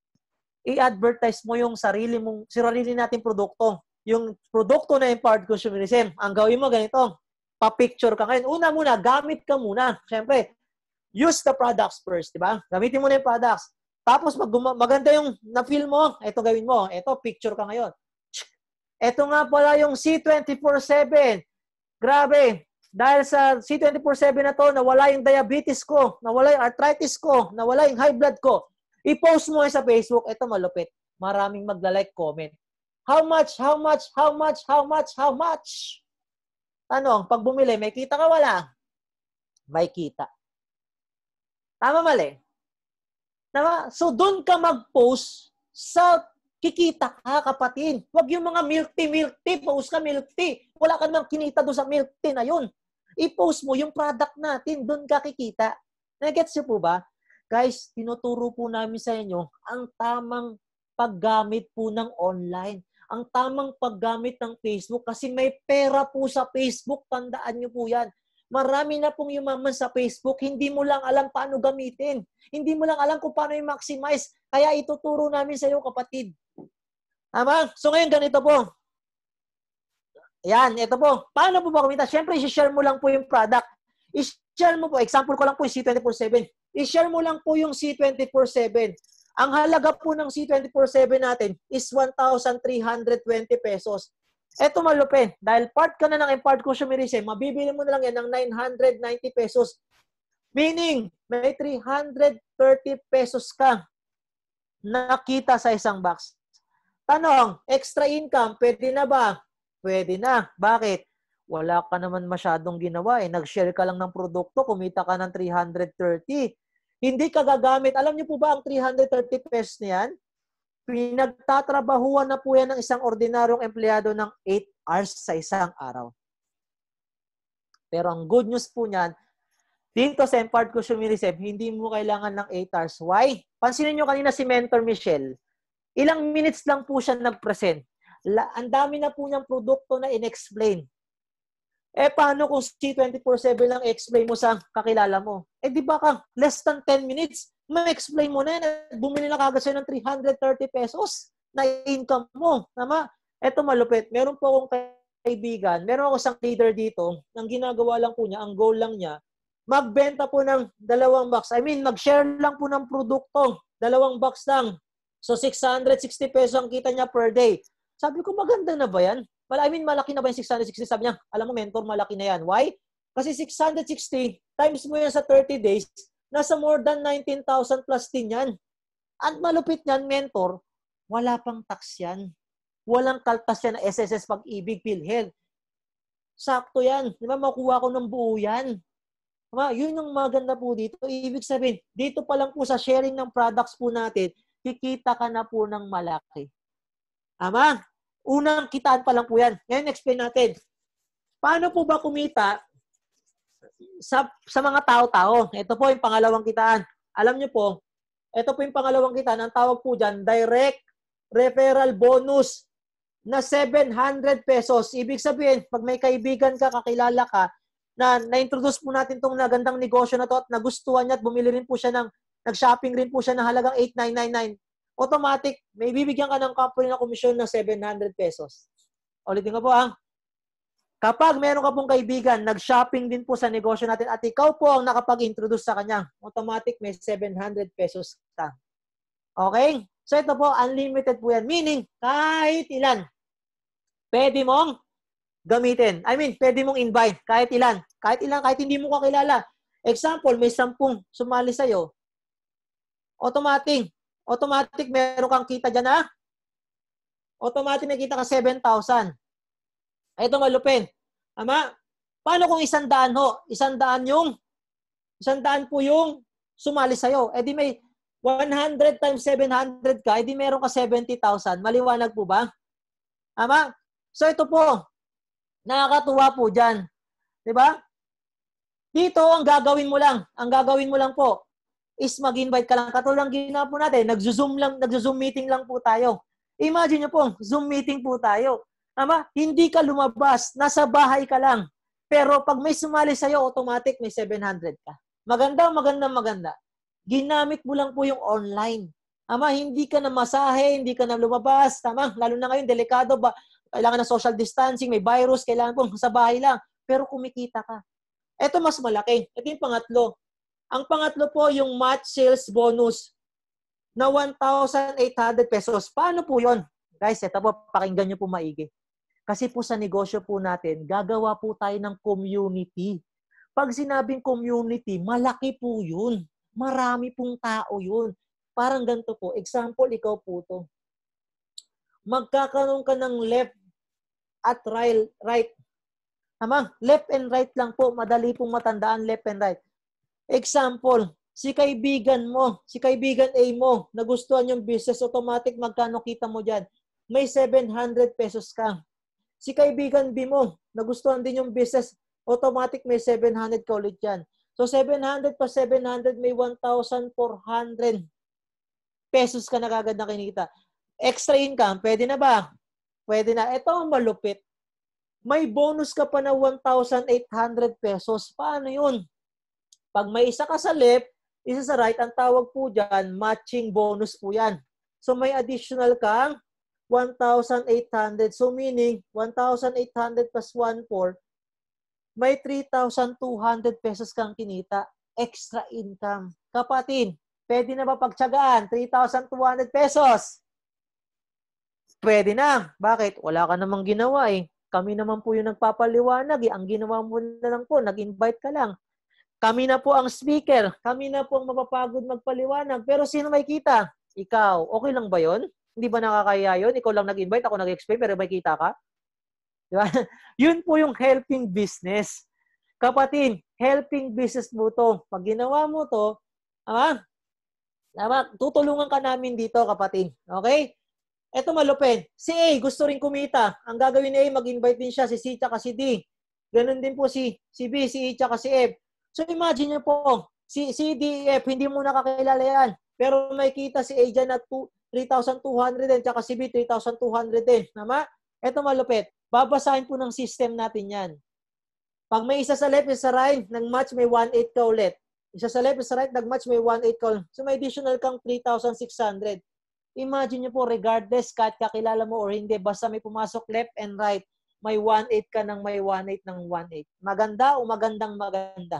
S3: I-advertise mo yung sarili mong, sarili nating produkto. Yung produkto na empowered consumerism. Ang gawin mo ganito. Pa-picture ka ngayon. Una muna, gamit ka muna. Siyempre, use the products first, di ba? Gamitin mo na yung products. Tapos, mag maganda yung na-feel mo, ito gawin mo. Ito, picture ka ngayon. Ito nga pala yung C twenty-four seven. Grabe. Dahil sa C twenty-four seven na to, nawala yung diabetes ko, nawala yung arthritis ko, nawala yung high blood ko. I-post mo sa Facebook. Ito malupit. Maraming magla-like, comment. How much? How much? How much? How much? How much? Tanong, pag bumili, may kita ka wala? May kita. Tama mali? Tama? So, doon ka mag-post sa kikita ka, kapatid. Huwag yung mga milk tea, milk tea. Post ka milk tea. Wala ka naman kinita doon sa milk tea na yun. I-post mo yung product natin. Doon ka kikita. Nagets nyo po ba? Guys, tinuturo po namin sa inyo ang tamang paggamit po ng online. Ang tamang paggamit ng Facebook kasi may pera po sa Facebook. Tandaan nyo po yan. Marami na pong yumaman sa Facebook. Hindi mo lang alam paano gamitin. Hindi mo lang alam kung paano i-maximize. Kaya ituturo namin sa iyo, kapatid. Tama? So ngayon, ganito po. Yan, ito po. Paano po ba kumita? Siyempre, i-share mo lang po yung product. I-share mo po. Example ko lang po yung C twenty-four seven. I-share mo lang po yung C twenty-four seven. Ang halaga po ng C twenty-four seven natin is one thousand three hundred twenty pesos. Eto malupin. Dahil part ka na ng empowered consumerism, mabibili mo na lang yan ng nine hundred ninety pesos. Meaning, may three hundred thirty pesos ka nakita sa isang box. Tanong, extra income, pwede na ba? Pwede na. Bakit? Wala ka naman masyadong ginawa eh. Nag-share ka lang ng produkto, kumita ka ng three hundred thirty. Hindi ka gagamit. Alam niyo po ba ang three hundred thirty pesos niyan? Pinagtatrabahuan na po yan ng isang ordinaryong empleyado ng eight hours sa isang araw. Pero ang good news po niyan, dito sa empowered consumerism, hindi mo kailangan ng eight hours. Why? Pansinin nyo kanina si Mentor Michelle. Ilang minutes lang po siya nag-present. Ang dami na po niyang produkto na in-explain. Eh, paano kung C twenty-four seven lang explain mo sa kakilala mo? Eh, di ba ka, less than ten minutes, ma-explain mo na yan. Bumili na kagad sa'yo ng three hundred thirty pesos na income mo. Tama? Eto malupit. Meron po akong kaibigan, meron ako isang leader dito, ang ginagawa lang po niya, ang goal lang niya, magbenta po ng dalawang box. I mean, mag-share lang po ng produkto. Dalawang box lang. So, six hundred sixty pesos ang kita niya per day. Sabi ko, maganda na ba yan? I mean, malaki na ba yung six hundred sixty? Sabi niya, alam mo, mentor, malaki na yan. Why? Kasi six hundred sixty, times mo yan sa thirty days, Nasa more than nineteen thousand plus din yan. At malupit yan, mentor, wala pang tax yan. Walang kaltas yan na S S S Pag-ibig, PhilHealth. Sakto yan. Di ba, makuha ko ng buo yan. Diba? Yun yung maganda po dito. Ibig sabihin, dito pa lang po sa sharing ng products po natin, kikita ka na po ng malaki. Tama? Unang kitaan pa lang po yan. Ngayon, explain natin. Paano po ba kumita sa, sa mga tao-tao? Ito po yung pangalawang kitaan. Alam nyo po, ito po yung pangalawang kitaan. Ang tawag po dyan, direct referral bonus na seven hundred pesos. Ibig sabihin, pag may kaibigan ka, kakilala ka, na na-introduce po natin itong nagandang negosyo na to at nagustuhan niya at bumili rin po siya ng, nag-shopping rin po siya ng halagang eight thousand nine hundred ninety-nine, automatic, may bibigyan ka ng company na komisyon na seven hundred pesos. Ulitin ko po ha. Kapag meron ka pong kaibigan, nag-shopping din po sa negosyo natin at ikaw po ang nakapag-introduce sa kanya, automatic may seven hundred pesos ka. Okay? So ito po, unlimited po yan. Meaning, kahit ilan, pwede mong gamitin. I mean, pwede mong invite. Kahit ilan. Kahit ilan, kahit hindi mo kakilala. Example, may sampung sumali sa'yo. Automatic. Automatic, meron kang kita dyan na. Automatic, may kita ka seven thousand. Ito malupin. Ama, paano kung isang daan ho? Isang daan yung, isang daan po yung sumali sa'yo. E di may one hundred times seven hundred ka, edi meron ka seventy thousand. Maliwanag po ba? Tama? So ito po, nakakatuwa po dyan. Diba? Dito, ang gagawin mo lang, ang gagawin mo lang po, is mag-invite ka lang. Katulad ng ginawa po natin, nag-zoom lang, nag-zoom meeting lang po tayo. Imagine nyo po, Zoom meeting po tayo. Tama? Hindi ka lumabas, nasa bahay ka lang. Pero pag may sumali sa'yo, automatic may seven hundred ka. Maganda, maganda, maganda. Ginamit mo lang po yung online. Ama, hindi ka na masahe, hindi ka na lumabas. Tama? Lalo na ngayon, delikado ba? Kailangan ng social distancing, may virus, kailangan po sa bahay lang. Pero kumikita ka. Ito mas malaki. Ito yung pangatlo. Ang pangatlo po, yung match sales bonus na one thousand eight hundred pesos. Paano po yon? Guys, ito po, pakinggan nyo po maigi. Kasi po sa negosyo po natin, gagawa po tayo ng community. Pag sinabing community, malaki po yun. Marami pong tao yun. Parang ganito po. Example, ikaw po to. Magkakaroon ka ng left at right. right. Tama? Left and right lang po. Madali pong matandaan left and right. Example, si kaibigan mo, si kaibigan A mo, nagustuhan yung business, automatic magkano kita mo dyan? May seven hundred pesos ka. Si kaibigan B mo, nagustuhan din yung business, automatic may seven hundred ka ulit dyan. So, seven hundred pa seven hundred, may one thousand four hundred pesos ka na kagad na kinita. Extra income, pwede na ba? Pwede na. Ito ang malupit. May bonus ka pa na one thousand eight hundred pesos. Paano yun? Pag may isa ka sa left, isa sa right, ang tawag po dyan, matching bonus po yan. So, may additional kang one thousand eight hundred. So, meaning, one thousand eight hundred plus one four, may three thousand two hundred pesos kang kinita. Extra income. Kapatid, pwede na ba pagtsagaan? three thousand two hundred pesos. Pwede na. Bakit? Wala ka namang ginawa eh. Kami naman po yung nagpapaliwanag eh. Ang ginawa mo na lang po, nag-invite ka lang. Kami na po ang speaker. Kami na po ang mapapagod magpaliwanag. Pero sino may kita? Ikaw. Okay lang ba yon? Hindi ba nakakaya yun? Ikaw lang nag-invite, ako nag-explain, pero may kita ka? Diba? Yun po yung helping business. Kapatid, helping business mo to. Pag ginawa mo to, ama, ama, tutulungan ka namin dito, kapatid. Okay? Eto malupin. Si A, gusto rin kumita. Ang gagawin ni A, mag-invite din siya, si C, tsaka si D. Ganon din po si, si B, si E, tsaka si F. So imagine nyo po, si, si D, F, hindi mo nakakilala yan. Pero may kita si A dyan na three thousand two hundred din, tsaka si B, three thousand two hundred din. Tama? Eto malupit. Babasahin po ng system natin yan. Pag may isa sa left, isa sa right, nag-match, may one eight ka ulit. Isa sa left, isa sa right, nag-match, may one eight ka ulit. So may additional kang three thousand six hundred. Imagine nyo po, regardless, kahit kakilala mo or hindi, basta may pumasok left and right, may one eight ka ng may one eight ng one eight. Maganda o magandang maganda?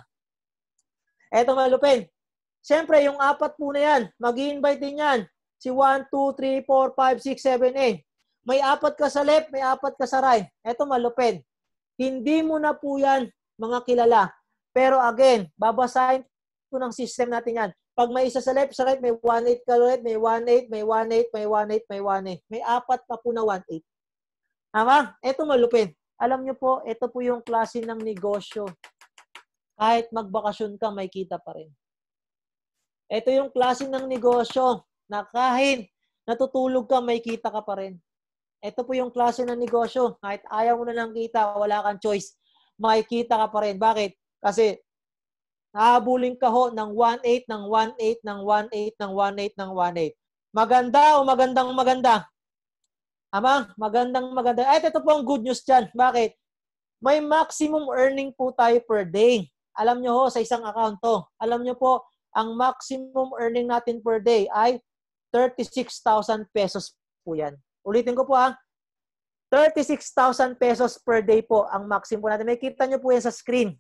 S3: Eto malupin. Siyempre, yung apat po na yan, mag-i-invite din yan. Si one, two, three, four, five, six, seven, eight. May apat ka sa left, may apat ka sa right. Eto malupin. Hindi mo na po yan mga kilala. Pero again, babasahin po ng system natin yan. Pag may isa sa left, sa right, may one eight ka ulit, may one eight, may one eight, may one eight, may one eight. May apat pa po na one eight. Tama? Ito malupit. Alam nyo po, ito po yung klase ng negosyo. Kahit magbakasyon ka, may kita pa rin. Ito yung klase ng negosyo na kahit natutulog ka, may kita ka pa rin. Ito po yung klase ng negosyo. Kahit ayaw mo na lang kita, wala kang choice, may kita ka pa rin. Bakit? Kasi nahabulin ka ho ng one eight, ng one eight, ng one eight, ng one eight, ng one eight. Maganda o magandang maganda? Ama, magandang maganda. At ito po ang good news dyan. Bakit? May maximum earning po tayo per day. Alam nyo ho, sa isang account to. Alam nyo po, ang maximum earning natin per day ay thirty-six thousand pesos po yan. Ulitin ko po ha. thirty-six thousand pesos per day po ang maximum po natin. May kita nyo po yan sa screen.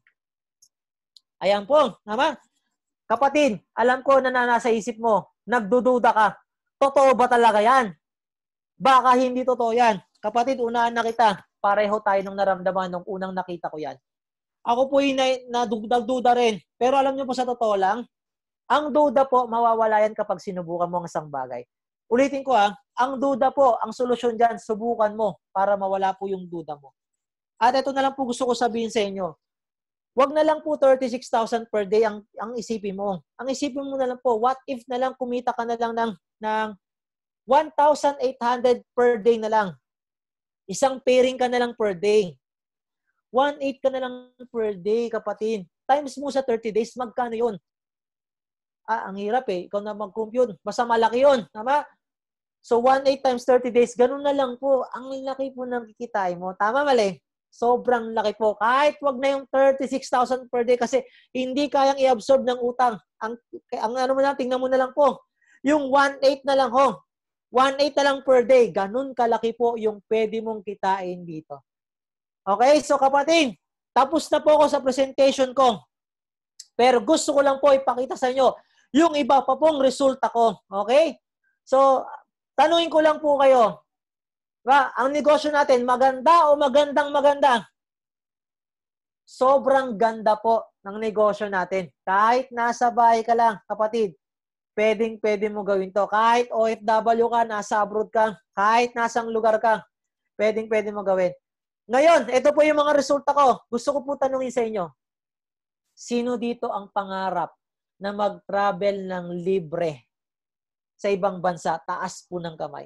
S3: Ayan po. Tama? Kapatid, alam ko na nasa isip mo, nagdududa ka. Totoo ba talaga yan? Baka hindi totoo yan. Kapatid, unaan na kita. Pareho tayo nung naramdaman nung unang nakita ko yan. Ako po yung nagduda rin. Pero alam nyo po sa totoo lang, ang duda po, mawawala yan kapag sinubukan mo ang isang bagay. Ulitin ko ha, ang duda po, ang solusyon dyan, subukan mo para mawala po yung duda mo. At ito na lang po gusto ko sabihin sa inyo. Huwag na lang po thirty-six thousand per day ang, ang isipin mo. Ang isipin mo na lang po, what if na lang kumita ka na lang ng, ng one thousand eight hundred per day na lang. Isang pairing ka na lang per day. one eight ka na lang per day, kapatid. Times mo sa thirty days, magkano yun? Ah, ang hirap eh. Ikaw na mag-compute. Basta malaki yun. Tama? So, one eight times thirty days, ganun na lang po. Ang laki po ng kikitain mo. Tama, mali? Sobrang laki po. Kahit wag na yung thirty-six thousand per day kasi hindi kayang i-absorb ng utang. Ang, ang ano mo na, tingnan mo na lang po. Yung one eight na lang ho. one eight na lang per day. Ganun kalaki po yung pwede mong kitain dito. Okay? So, kapatid, tapos na po ako sa presentation ko. Pero gusto ko lang po ipakita sa inyo yung iba pa pong resulta ko. Okay? So, tanungin ko lang po kayo. Ba, ang negosyo natin, maganda o magandang maganda? Sobrang ganda po ng negosyo natin. Kahit nasa bahay ka lang, kapatid, pwedeng pwede mo gawin to. Kahit O F W ka, nasa abroad ka, kahit nasang lugar ka, pwedeng pwede mo gawin. Ngayon, ito po yung mga resulta ko. Gusto ko po tanungin sa inyo. Sino dito ang pangarap na mag-travel ng libre sa ibang bansa? Taas po ng kamay.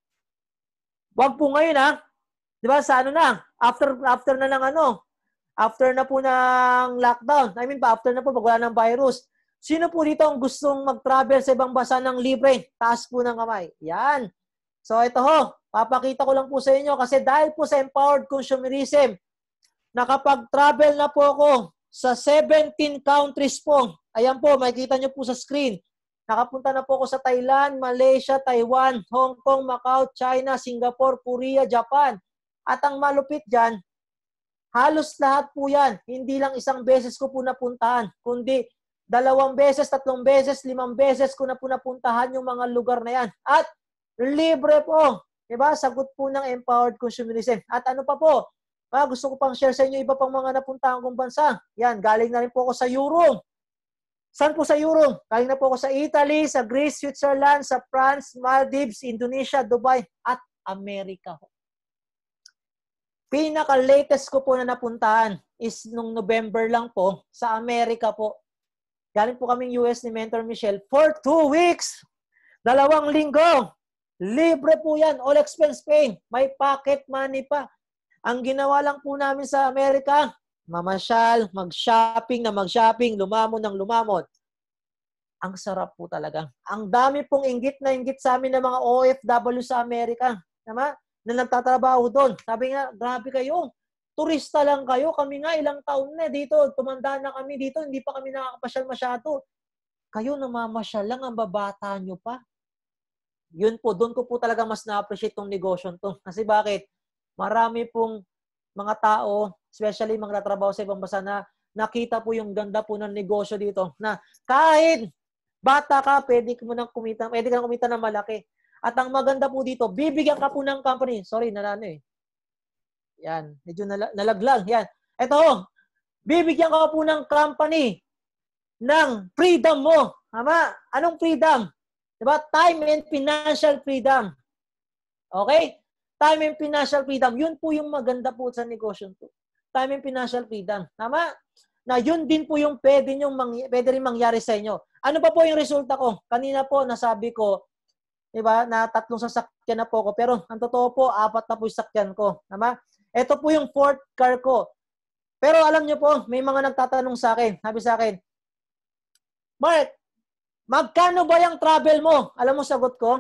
S3: Wag po ngayon ha. Di ba sa ano na? After, after na ng ano? After na po ng lockdown. I mean pa, after na po pag wala ng virus. Sino po dito ang gustong mag-travel sa ibang bansa ng libre? Taas po ng kamay. Yan. So ito ho. Papakita ko lang po sa inyo kasi dahil po sa empowered consumerism, nakapag-travel na po ako sa seventeen countries po. Ayan po, makikita nyo po sa screen. Nakapunta na po ako sa Thailand, Malaysia, Taiwan, Hong Kong, Macau, China, Singapore, Korea, Japan. At ang malupit dyan, halos lahat po yan. Hindi lang isang beses ko po napuntahan, kundi dalawang beses, tatlong beses, limang beses ko na po napuntahan yung mga lugar na yan. At libre po. Diba? Sagot po ng empowered consumerism. At ano pa po? Ah, gusto ko pang share sa inyo iba pang mga napuntahan kong bansa. Yan, galing na rin po ako sa Europe. Saan po sa Europe? Galing na po ako sa Italy, sa Greece, Switzerland, sa France, Maldives, Indonesia, Dubai, at Amerika. Pinaka-latest ko po na napuntahan is nung November lang po sa Amerika po. Galing po kaming U S ni Mentor Michelle for two weeks. Dalawang linggo. Libre po yan. All expense paid. May pocket money pa. Ang ginawa lang po namin sa Amerika, mamasyal, mag-shopping na mag-shopping, lumamon ng lumamon. Ang sarap po talaga. Ang dami pong inggit na inggit sa amin ng mga O F W sa Amerika. Tama? Na nagtatrabaho doon. Sabi nga, grabe kayo. Turista lang kayo. Kami nga ilang taon na dito. Tumanda na kami dito. Hindi pa kami nakakapasyal masyado. Kayo namamasyal lang. Ang babata nyo pa. Yun po, doon ko po talaga mas na-appreciate tong negosyo to. Kasi bakit? Marami pong mga tao, especially mga natrabaho sa ibang bansa na nakita po yung ganda po ng negosyo dito. Na kahit bata ka, pwede ka mo nang kumita, pwede ka nang kumita ng malaki. At ang maganda po dito, bibigyan ka po ng company. Sorry, nalano eh. Yan, medyo nal nalaglag. Yan. Ito, bibigyan ka po ng company ng freedom mo. Tama? Anong freedom? Diba? Time and financial freedom. Okay? Time and financial freedom. Yun po yung maganda po sa negosyo po. Time and financial freedom. Tama? Na yun din po yung pwede, yung mangy- pwede rin mangyari sa inyo. Ano pa po yung resulta ko? Kanina po nasabi ko, diba, na tatlong sasakyan na po ko. Pero ang totoo po, apat na po yung sasakyan ko. Tama? Ito po yung fourth car ko. Pero alam nyo po, may mga nagtatanong sa akin. Sabi sa akin, Mark, magkano ba yung travel mo? Alam mo sagot ko?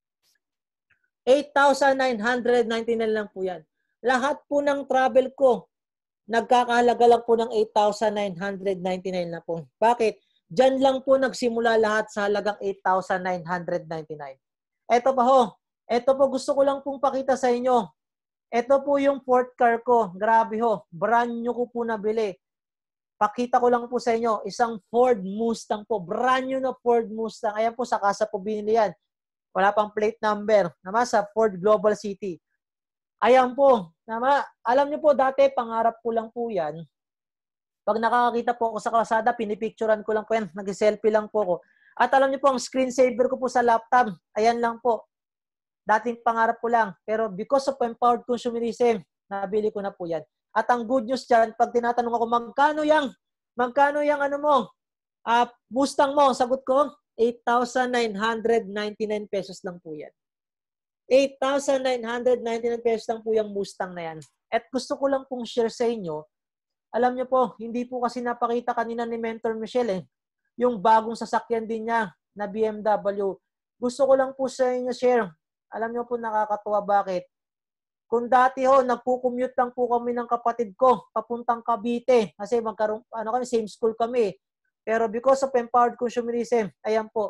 S3: eight thousand nine hundred ninety-nine lang po yan. Lahat po ng travel ko, nagkakahalaga lang po ng eight thousand nine hundred ninety-nine na po. Bakit? Diyan lang po nagsimula lahat sa halagang eight thousand nine hundred ninety-nine. Ito pa ho. Ito po gusto ko lang pong pakita sa inyo. Ito po yung fourth car ko. Grabe ho. Brand new ko po nabili. Pakita ko lang po sa inyo. Isang Ford Mustang po. Brand new na Ford Mustang. Ayan po, sa kasa po binili yan. Wala pang plate number. Nama sa Ford Global City. Ayan po. Nama, alam niyo po, dati pangarap ko lang po yan. Pag nakakakita po ako sa kalsada, pinipicturan ko lang po yan. Nag-selfie lang po ako. At alam niyo po, ang screensaver ko po sa laptop, ayan lang po. Dating pangarap ko lang. Pero because of empowered consumerism, nabili ko na po yan. At ang good news dyan, pag tinatanong ako, magkano yang, magkano yang ano mo, uh, Mustang mo, sagot ko, eight thousand nine hundred ninety-nine pesos lang po yan. eight thousand nine hundred ninety-nine pesos lang po yung Mustang na yan. At gusto ko lang pong share sa inyo, alam niyo po, hindi po kasi napakita kanina ni Mentor Michelle eh, yung bagong sasakyan din niya na B M W. Gusto ko lang po sa inyo share. Alam niyo po, nakakatuwa bakit? Kung dati ho, nagpo-commute lang po kami ng kapatid ko papuntang Cavite kasi magkaroon, ano kami, same school kami. Pero because of empowered consumerism, ayan po,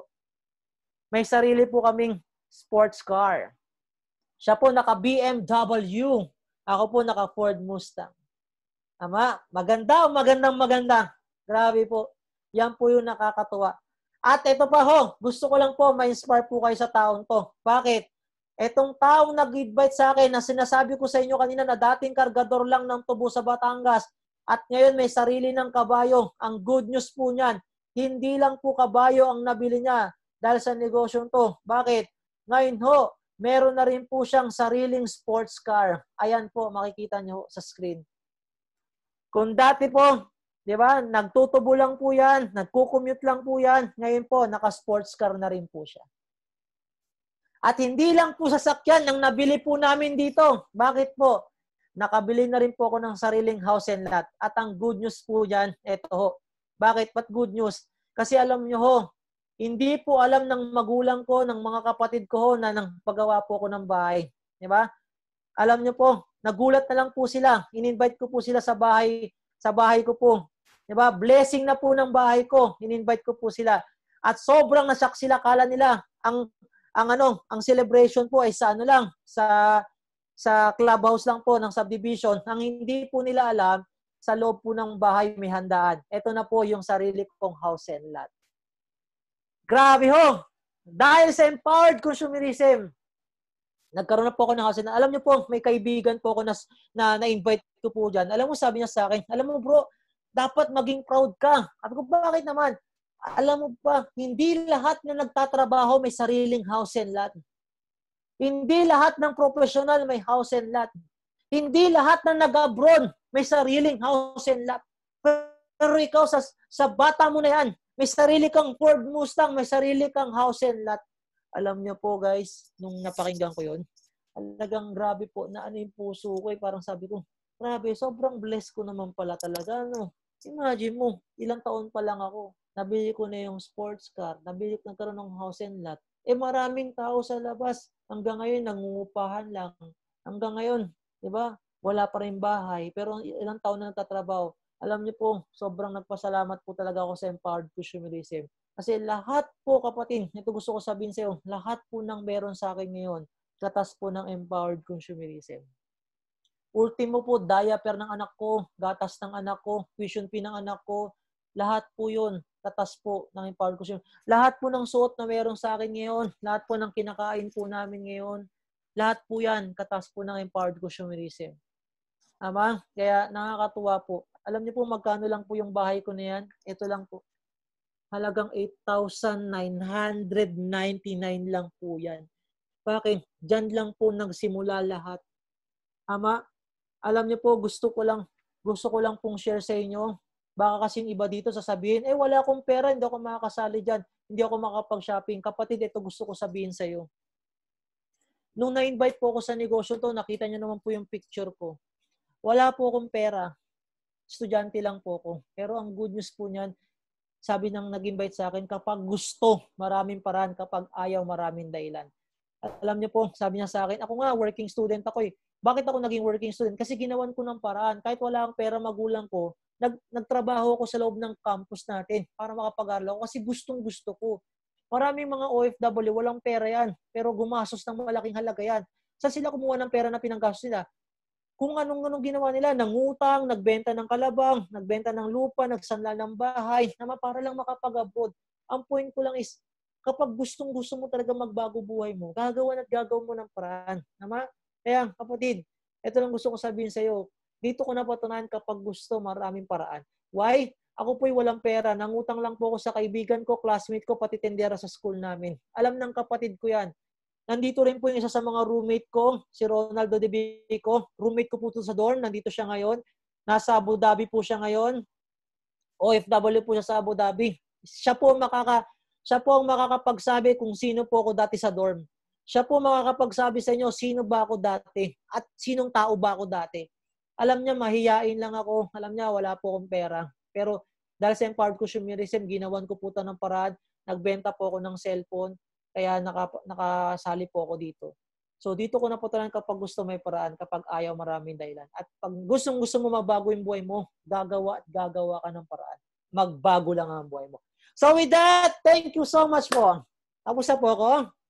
S3: may sarili po kaming sports car. Siya po naka B M W. Ako po naka Ford Mustang. Tama? Maganda o magandang maganda. Grabe po. Yan po yung nakakatuwa. At ito pa ho, gusto ko lang po ma-inspire po kayo sa taong to. Bakit? Etong taong nag-invite sa akin na sinasabi ko sa inyo kanina na dating kargador lang ng tubo sa Batangas at ngayon may sarili ng kabayo. Ang good news po niyan, hindi lang po kabayo ang nabili niya dahil sa negosyong to. Bakit? Ngayon ho, meron na rin po siyang sariling sports car. Ayan po, makikita niyo sa screen. Kung dati po, di ba, nagtutubo lang po yan, nagkukommute lang po yan, ngayon po, naka-sports car na rin po siya. At hindi lang po sasakyan ang nabili po namin dito. Bakit po? Nakabili na rin po ako ng sariling house and lot. At ang good news po dyan, eto ho. Bakit? Ba't good news? Kasi alam nyo ho, hindi po alam ng magulang ko, ng mga kapatid ko ho, na nang paggawa po ako ng bahay. Di ba? Alam nyo po, nagulat na lang po sila. In-invite ko po sila sa bahay, sa bahay ko po. Di ba? Blessing na po ng bahay ko. In-invite ko po sila. At sobrang nasyak sila, kala nila, ang ang ano, ang celebration po ay sa ano lang, sa sa clubhouse lang po ng subdivision. Ang hindi po nila alam, sa loob po ng bahay may handaan. Ito na po yung sarili kong house and lot. Grabe ho! Dahil sa empowered consumerism, nagkaroon na po ako ng house and lot. Alam niyo po, may kaibigan po ako na, na na-invite ko po dyan. Alam mo, sabi niya sa akin, alam mo bro, dapat maging proud ka. Sabi ko, bakit naman? Alam mo ba, hindi lahat na nagtatrabaho may sariling house and lot. Hindi lahat ng professional may house and lot. Hindi lahat na nag-abroad may sariling house and lot. Pero ikaw, sa, sa bata mo na yan, may sarili kang Ford Mustang, may sarili kang house and lot. Alam niyo po guys, nung napakinggan ko yun, talagang grabe po, na ano yung puso ko eh, parang sabi ko, grabe, sobrang blessed ko naman pala talaga. No? Imagine mo, ilang taon pa lang ako, nabili ko na yung sports car, nabili ko nagkaroon ng house and lot. Eh maraming tao sa labas, hanggang ngayon nangungupahan lang. Hanggang ngayon, di ba? Wala pa rin bahay, pero ilang taon na nagtatrabaho. Alam niyo po, sobrang nagpasalamat po talaga ako sa empowered consumerism. Kasi lahat po kapatid, ito gusto ko sabihin sa iyo, lahat po ng meron sa akin ngayon, katas po ng empowered consumerism. Ultimo po, diaper ng anak ko, gatas ng anak ko, tuition fee ng anak ko, lahat po yun, katas po ng empowered consumerism. Lahat po ng suot na meron sa akin ngayon, lahat po ng kinakain po namin ngayon, lahat po yan, katas po ng empowered consumerism. Tama? Kaya nakakatuwa po. Alam niyo po magkano lang po yung bahay ko na yan? Ito lang po. halagang eight thousand nine hundred ninety-nine lang po yan. Bakit? Diyan lang po nagsimula lahat. Ama, alam niyo po, gusto ko lang, gusto ko lang pong share sa inyo. Baka kasing iba dito sasabihin, eh wala akong pera, hindi ako makakasali dyan, hindi ako makapag-shopping. Kapatid, ito gusto ko sabihin sa iyo. Nung na-invite po ako sa negosyo to, nakita niyo naman po yung picture ko. Wala po akong pera. Estudyante lang po ako. Pero ang good news po niyan, sabi ng nag-invite sa akin, kapag gusto, maraming paraan. Kapag ayaw, maraming dahilan. At alam niyo po, sabi niya sa akin, ako nga, working student ako eh. Bakit ako naging working student? Kasi ginawan ko ng paraan. Kahit wala akong pera magulang ko, nag, nagtrabaho ako sa loob ng campus natin para makapag-aral ako kasi gustong gusto ko. Maraming mga O F W, walang pera yan. Pero gumastos ng malaking halaga yan. Saan sila kumuha ng pera na pinanggastos nila? Kung anong-anong ginawa nila, nangutang, nagbenta ng kalabang, nagbenta ng lupa, nagsanla ng bahay, na para lang makapag-abroad. Ang point ko lang is, kapag gustong-gusto mo talaga magbago buhay mo, gagawan at gagawin mo ng paraan. Nama? Kaya, kapatid, ito lang gusto ko sabihin sa iyo. Dito ko napatunayan kapag gusto, maraming paraan. Why? Ako po'y walang pera. Nangutang lang po ako sa kaibigan ko, classmate ko, pati tendera sa school namin. Alam ng kapatid ko yan. Nandito rin po yung isa sa mga roommate ko, si Ronaldo de Vico. Roommate ko po ito sa dorm. Nandito siya ngayon. Nasa Abu Dhabi po siya ngayon. O F W po siya sa Abu Dhabi. Siya po makaka siya po ang makakapagsabi kung sino po ako dati sa dorm. Siya po makakapagsabi sa inyo sino ba ako dati at sinong tao ba ako dati. Alam niya mahiyain lang ako. Alam niya wala po akong pera. Pero dahil sa empowered consumerism, ginawan ko po ito ng paraan. Nagbenta po ako ng cellphone. Kaya naka, nakasali po ako dito. So dito ko napatunayan kapag gusto may paraan, kapag ayaw maraming dahilan. At pag gustong gusto mo magbago yung buhay mo, gagawa at gagawa ka ng paraan. Magbago lang ang buhay mo. So with that, thank you so much po. Tapos na po ako.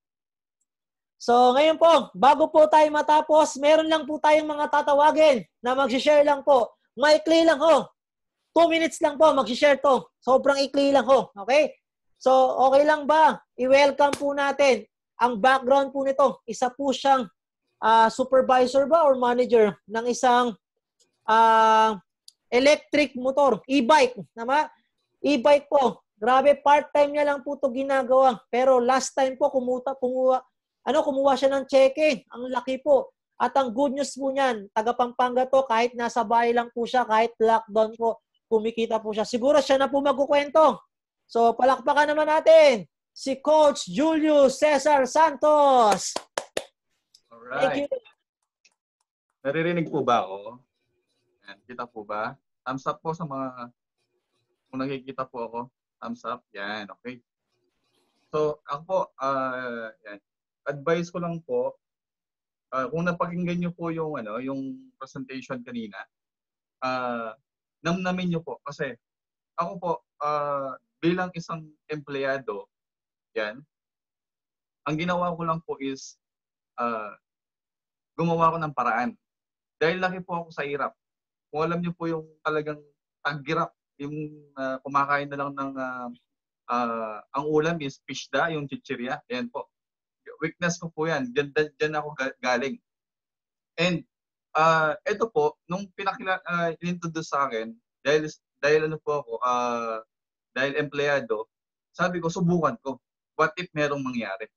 S3: So ngayon po, bago po tayo matapos, meron lang po tayong mga tatawagin na mag-share lang po. Maikli lang ho. Two minutes lang po, mag-share to. Sobrang ikli lang ho. Okay? So, okay lang ba? I-welcome po natin. Ang background po nito, isa po siyang uh, supervisor ba or manager ng isang uh, electric motor, e-bike. Nama? E-bike po. Grabe, part-time niya lang po ito ginagawa. Pero last time po, kumuha, kumuha, ano, kumuha siya ng cheque. Ang laki po. At ang good news po niyan, taga Pampanga to, kahit nasa bahay lang po siya, kahit lockdown po, kumikita po siya. Siguro siya na po magkukwento. So, palakpakan naman natin si Coach Julius Cesar Santos.
S4: Alright.
S3: Thank you.
S4: Naririnig po ba ako? Yan. Kita po ba? Thumbs up po sa mga, kung nakikita po ako. Thumbs up. Yan, okay. So, ako po, uh, yan. Advice ko lang po, uh, kung napakinggan nyo po yung, ano, yung presentation kanina, uh, namnamin nyo po. Kasi, ako po, uh, bilang isang empleyado, yan, ang ginawa ko lang po is uh, gumawa ko ng paraan. Dahil laki po ako sa hirap. Kung alam niyo po yung talagang taghirap, yung uh, kumakain na lang ng uh, uh, ang ulam is fish da, yung chichirya. Yan po. Weakness ko po yan. Diyan, diyan ako galing. And uh, ito po, nung pinakila, uh, inintroduce sa akin, dahil, dahil ano po ako, uh, dahil empleyado, sabi ko, subukan ko. What if merong mangyari?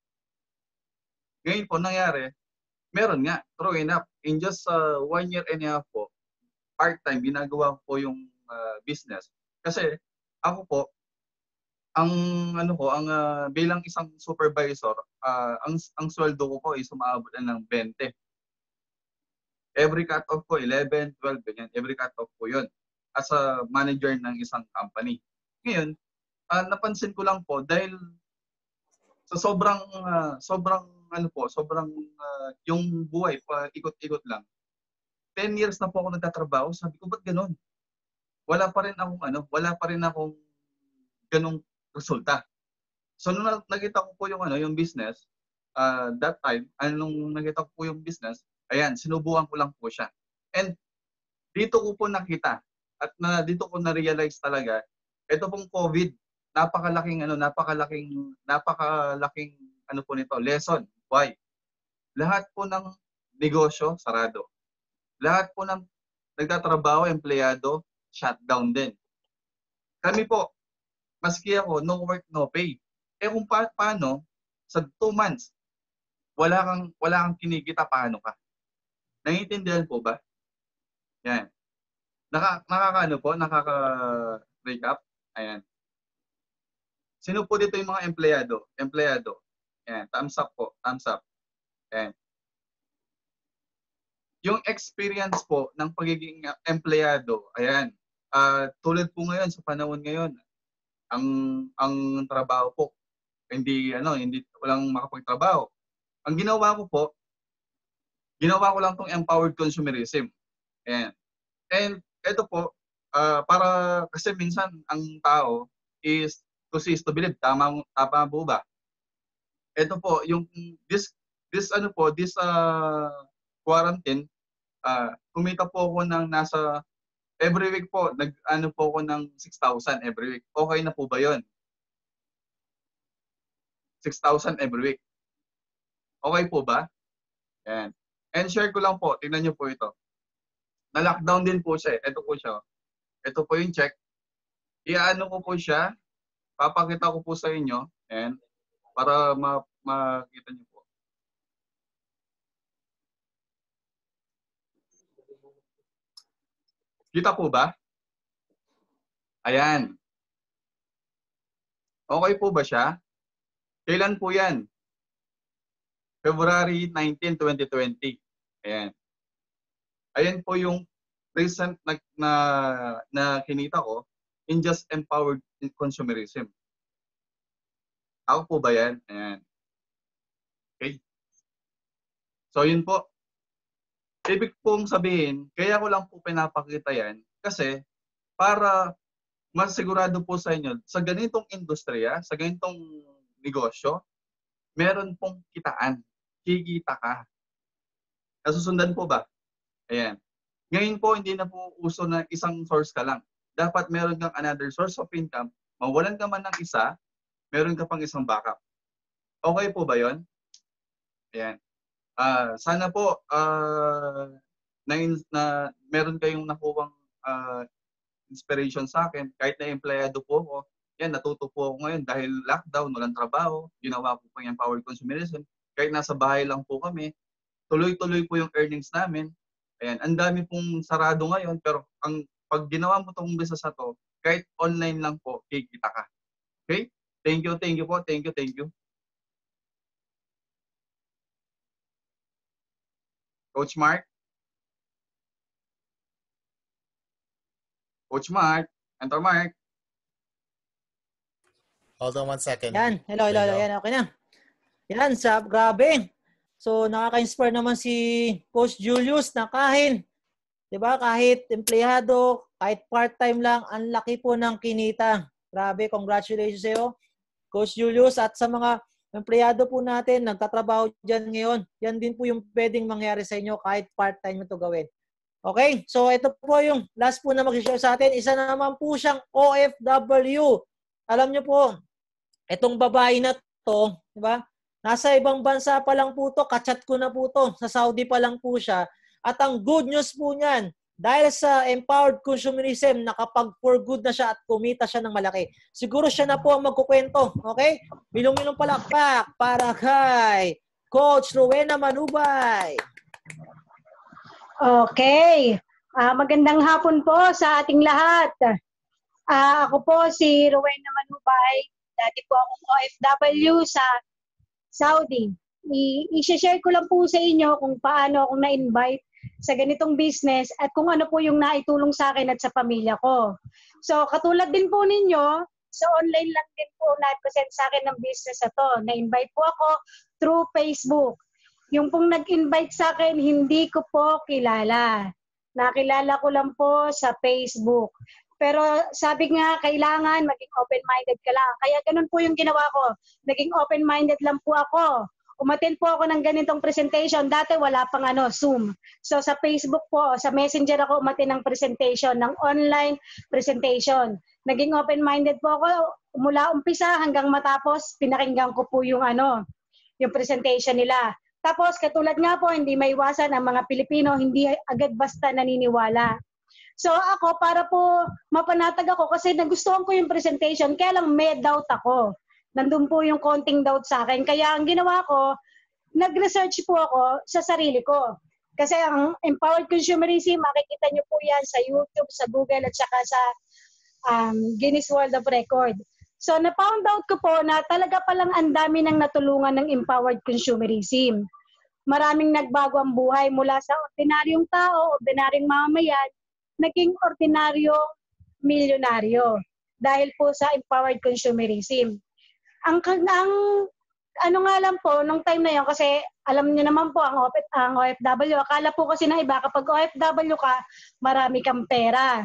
S4: Ngayon po, nangyari, meron nga, true enough. In just uh, one year and a half po, part-time, ginagawa ko po yung uh, business. Kasi, ako po, ang ano ko, ang uh, bilang isang supervisor, uh, ang ang sweldo ko po ay sumaabot na ng twenty. Every cut-off ko, eleven, twelve, ganyan. Every cut-off po yun. As a manager ng isang company. Ngayon, uh, napansin ko lang po dahil sa sobrang uh, sobrang ano po, sobrang uh, yung buhay pa ikot-ikot lang. ten years na po ako nagtatrabaho, sabi ko ba't ganoon? Wala pa rin akong ano, wala pa rin akong ganung resulta. So nung nakita ko po yung ano, yung business, uh, that time, anong nakita ko po yung business, ayan, sinubukan ko lang po siya. And dito ko po nakita at na dito ko na-realize talaga, ito pong COVID, napakalaking ano, napakalaking napakalaking ano po nito, lesson. Why? Lahat po ng negosyo sarado. Lahat po ng nagtatrabaho, empleyado, shutdown din. Kami po, maski ako, no work, no pay. Eh kung pa paano, sa two months, wala kang, wala kang kinikita, paano ka? Naiintindihan po ba? Yan. Naka, nakakaano po, nakaka-break up. Ayan. Sino po dito yung mga empleyado? Empleyado. Ayan, thumbs up po, thumbs up. Ayan. Yung experience po ng pagiging empleyado, ayan, uh, tulad po ngayon, sa panahon ngayon, ang ang trabaho po, hindi, ano, hindi, walang makapagtrabaho. Ang ginawa ko po, ginawa ko lang tong empowered consumerism. Ayan. And ito po, uh, para, kasi minsan, ang tao is to see is to believe. Tama, tama po ba? Ito po, yung, this, this, ano po, this, uh, quarantine, uh, kumita po ako ng nasa, every week po, nag-ano po ako ng six thousand every week. Okay na po ba yun? six thousand every week. Okay po ba? Ayan. And share ko lang po, tingnan nyo po ito. Na-lockdown din po siya. Ito po siya. Ito po yung check. Iaano ko po siya. Papakita ko po sa inyo. Ayan. Para ma makita nyo po. Kita po ba? Ayan. Okay po ba siya? Kailan po yan? February nineteenth, twenty twenty. Ayan. Ayan po yung recent na, na, na kinita ko in just empowered consumerism. Ako po ba yan? Ayan. Okay. So yun po. Ibig pong sabihin, kaya ko lang po pinapakita yan kasi para masigurado po sa inyo, sa ganitong industriya, sa ganitong negosyo, meron pong kitaan. Kikita ka. Nasusundan po ba? Ayan. Ngayon po, hindi na po uso na isang source ka lang. Dapat meron kang another source of income. Mawalan ka man ng isa, meron ka pang isang backup. Okay po ba yon? Ayan. Uh, sana po, uh, na, na meron kayong nakuwang uh, inspiration sa akin. Kahit na empleyado po ako, yan, natuto po ako ngayon dahil lockdown, walang trabaho, ginawa po po yung empowered consumerism. Kahit nasa bahay lang po kami, tuloy-tuloy po yung earnings namin. Ayan, ang dami pong sarado ngayon, pero ang pag ginawa mo itong business na to, kahit online lang po, kikita ka. Okay? Thank you, thank you po. Thank you, thank you. Coach Mark? Coach Mark? Enter Mark?
S2: Hold on one second.
S3: Yan. Hello, hello, hello. Yan, okay na. Yan, sa grabe. So, nakaka-inspire naman si Coach Julius na kahit, di ba, kahit empleyado, kahit part-time lang, ang laki po ng kinita. Grabe, congratulations sa iyo, Coach Julius. At sa mga empleyado po natin, nagtatrabaho dyan ngayon, yan din po yung pwedeng mangyari sa inyo kahit part-time mo ito gawin. Okay, so ito po yung last po na mag-share sa atin. Isa na naman po siyang O F W. Alam niyo po, itong babae na to, di ba? Nasa ibang bansa pa lang po to, kachat ko na po to, sa Saudi pa lang po siya. At ang good news po niyan, dahil sa empowered consumerism, nakapag-for good na siya at kumita siya ng malaki. Siguro siya na po ang magkukwento, okay? Milong-milong palakpak para kay Coach Rowena Manubay.
S5: Okay. Uh, magandang hapon po sa ating lahat. Uh, ako po si Rowena Manubay. Dati po akong O F W sa Saudi. I-share ko lang po sa inyo kung paano ako na-invite sa ganitong business at kung ano po yung naitulong sa akin at sa pamilya ko. So, katulad din po ninyo, sa online lang din po na-present sa akin ng business na to. Na-invite po ako through Facebook. Yung pong nag-invite sa akin, hindi ko po kilala. Nakilala ko lang po sa Facebook. Pero sabi nga, kailangan maging open-minded ka lang. Kaya ganun po yung ginawa ko. Naging open-minded lang po ako. Umattend po ako ng ganitong presentation. Dati wala pang ano, Zoom. So sa Facebook po, sa Messenger ako umattend ng presentation, ng online presentation. Naging open-minded po ako. Mula umpisa hanggang matapos, pinakinggan ko po yung ano, yung presentation nila. Tapos katulad nga po, hindi maiwasan ang mga Pilipino, hindi agad basta naniniwala. So ako, para po mapanatag ako, kasi nagustuhan ko yung presentation, kaya lang may doubt ako. Nandun po yung konting doubt sa akin. Kaya ang ginawa ko, nag-research po ako sa sarili ko. Kasi ang empowered consumerism, makikita nyo po yan sa YouTube, sa Google, at saka sa um, Guinness World of Record. So, na-found out ko po na talaga palang ang dami nang natulungan ng empowered consumerism. Maraming nagbago ang buhay mula sa ordinaryong tao, ordinaryong mamamayan, naging ordinaryong milyonaryo dahil po sa empowered consumerism. Ang, ang ano nga lang po, nung time na yun, kasi alam niyo naman po, ang, ang O F W, akala po kasi ng iba, kapag O F W ka, marami kang pera.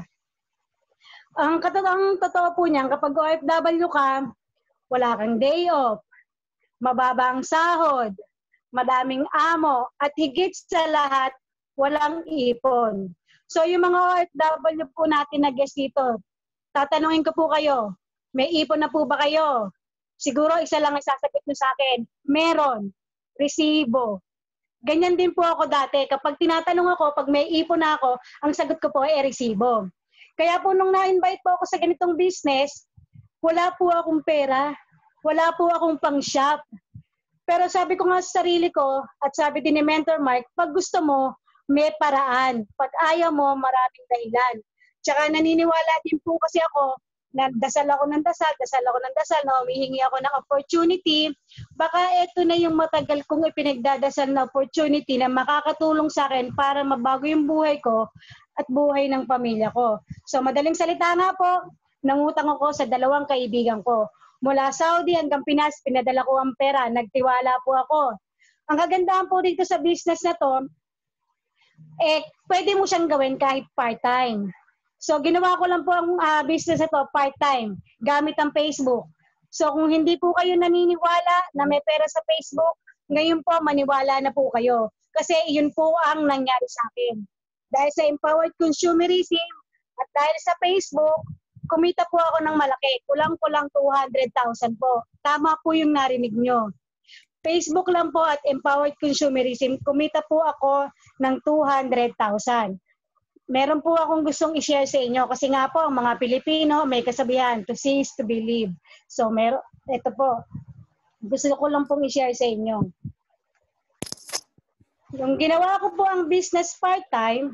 S5: Ang katotoong totoo po niyan, kapag O F W ka, wala kang day off, mababa ang sahod, madaming amo, at higit sa lahat, walang ipon. So yung mga O F W po natin na guest dito, tatanungin ko po kayo, may ipon na po ba kayo? Siguro isa lang ang sasagot nyo sa akin, meron, resibo. Ganyan din po ako dati. Kapag tinatanong ako, pag may ipon na ako, ang sagot ko po ay resibo. Kaya po nung na-invite po ako sa ganitong business, wala po akong pera, wala po akong pang-shop. Pero sabi ko nga sa sarili ko, at sabi din ni Mentor Mark, pag gusto mo, may paraan. Pag ayaw mo, maraming dahilan. Tsaka naniniwala din po kasi ako, na dasal ako ng dasal, dasal ako ng dasal, na humihingi ako ng opportunity, baka ito na yung matagal kong ipinagdadasal na opportunity na makakatulong sa akin para mabago yung buhay ko at buhay ng pamilya ko. So madaling salita nga po, nangutang ako sa dalawang kaibigan ko. Mula Saudi hanggang Pinas, pinadala ko ang pera, nagtiwala po ako. Ang kagandahan po dito sa business na to, eh, pwede mo siyang gawin kahit part-time. So, ginawa ko lang po ang uh, business na to part-time, gamit ang Facebook. So, kung hindi po kayo naniniwala na may pera sa Facebook, ngayon po maniwala na po kayo. Kasi yun po ang nangyari sa akin. Dahil sa empowered consumerism at dahil sa Facebook, kumita po ako ng malaki. Kulang-kulang two hundred thousand po. Tama po yung narinig nyo. Facebook lang po at empowered consumerism, kumita po ako ng two hundred thousand. Meron po akong gustong i-share sa inyo kasi nga po, ang mga Pilipino may kasabihan, to see is to believe. So, meron, ito po, gusto ko lang pong i-share sa inyo. Yung ginawa ko po ang business part-time,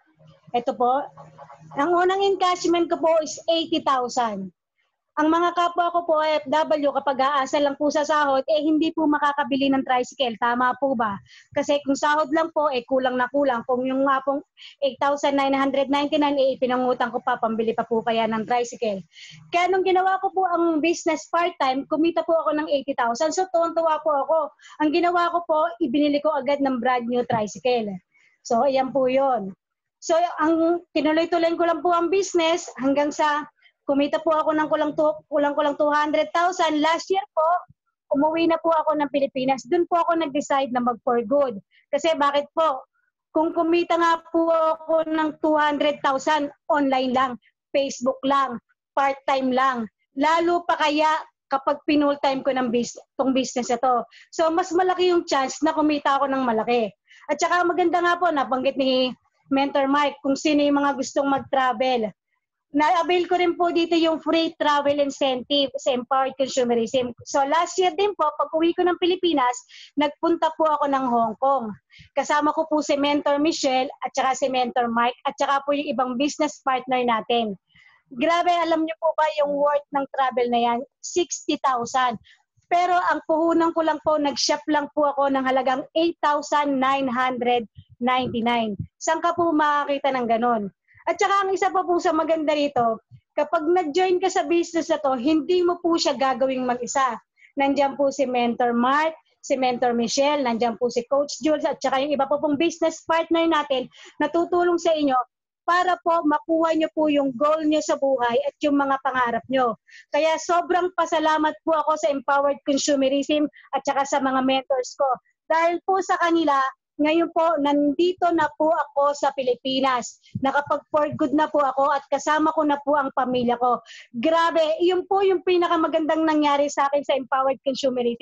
S5: ito po, ang unang encashment ko po is eighty thousand. Ang mga kapwa ko po O F W kapag aasa lang po sa sahod, eh hindi po makakabili ng tricycle. Tama po ba? Kasi kung sahod lang po, eh kulang na kulang. Kung yung nga pong eight thousand nine hundred ninety-nine, eh ipinangutang ko pa, pambili pa po kaya ng tricycle. Kaya nung ginawa ko po ang business part-time, kumita po ako ng eighty thousand. So tuwan-tuwa po ako. Ang ginawa ko po, ibinili ko agad ng brand new tricycle. So ayan po yun. So ang tinuloy-tuloy ko lang po ang business hanggang sa kumita po ako ng kulang-kulang two hundred thousand. Last year po, umuwi na po ako ng Pilipinas. Doon po ako nag-decide na mag-for good. Kasi bakit po? Kung kumita nga po ako ng two hundred thousand, online lang, Facebook lang, part-time lang. Lalo pa kaya kapag pinul-time ko ng business, tong business na to. So, mas malaki yung chance na kumita ako ng malaki. At saka maganda nga po, nabanggit ni Mentor Mike, kung sino yung mga gustong mag-travel. Na-avail ko rin po dito yung free travel incentive sa empowered consumerism. So last year din po, pag uwi ko ng Pilipinas, nagpunta po ako ng Hong Kong. Kasama ko po si Mentor Michelle at saka si Mentor Mike at saka po yung ibang business partner natin. Grabe, alam niyo po ba yung worth ng travel na yan? sixty thousand. Pero ang puhunan ko lang po, nag-shop lang po ako ng halagang eight thousand nine hundred ninety-nine. Saan ka po makakita ng ganon? At saka ang isa pa po sa maganda rito, kapag nag-join ka sa business na to, hindi mo po siya gagawing mag-isa. Nandiyan po si Mentor Mark, si Mentor Michelle, nandiyan po si Coach Jules, at saka yung iba pa pong business partner natin na tutulong sa inyo para po makuha nyo po yung goal nyo sa buhay at yung mga pangarap nyo. Kaya sobrang pasalamat po ako sa empowered consumerism at saka sa mga mentors ko. Dahil po sa kanila, ngayon po, nandito na po ako sa Pilipinas. Nakapag-for good na po ako at kasama ko na po ang pamilya ko. Grabe, yun po yung pinakamagandang nangyari sa akin sa empowered consumerism.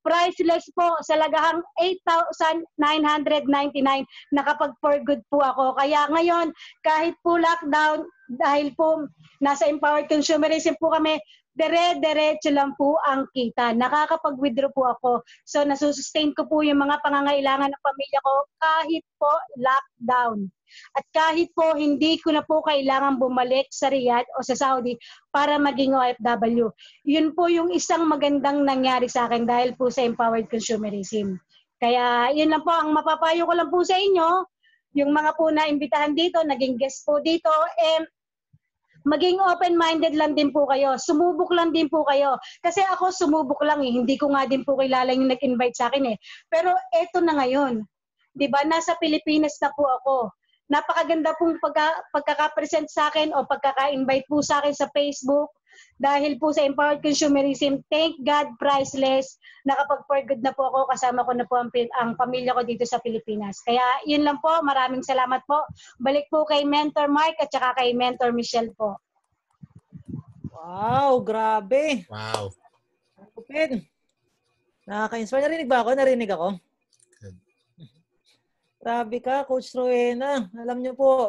S5: priceless po sa lagahang eight thousand nine hundred ninety-nine nakapag-for good po ako. Kaya ngayon, kahit po lockdown, dahil po nasa empowered consumerism po kami, dire-diretso lang po ang kita. Nakakapag-withdraw po ako. So, nasusustain ko po yung mga pangangailangan ng pamilya ko kahit po lockdown. At kahit po hindi ko na po kailangan bumalik sa Riyadh o sa Saudi para maging O F W. Yun po yung isang magandang nangyari sa akin dahil po sa empowered consumerism. Kaya yun lang po ang mapapayo ko lang po sa inyo. Yung mga po na imbitahan dito, naging guest po dito, eh, maging open-minded lang din po kayo. Sumubok lang din po kayo. Kasi ako sumubok lang eh. Hindi ko nga din po kilala yung nag-invite sa akin eh. Pero eto na ngayon. 'Di ba? Nasa Pilipinas na po ako. Napakaganda pong pagka, pagkaka-present sa akin o pagkaka-invite po sa akin sa Facebook dahil po sa empowered consumerism. Thank God, priceless. Nakapag-for good na po ako. Kasama ko na po ang, ang pamilya ko dito sa Pilipinas. Kaya yun lang po. Maraming salamat po. Balik po kay Mentor Mark at saka kay Mentor Michelle po.
S3: Wow, grabe.
S2: Wow.
S3: Kupin. Nakaka-inspire. Narinig ba ako? Narinig ako? Grabe ka, Coach Rowena. Alam niyo po,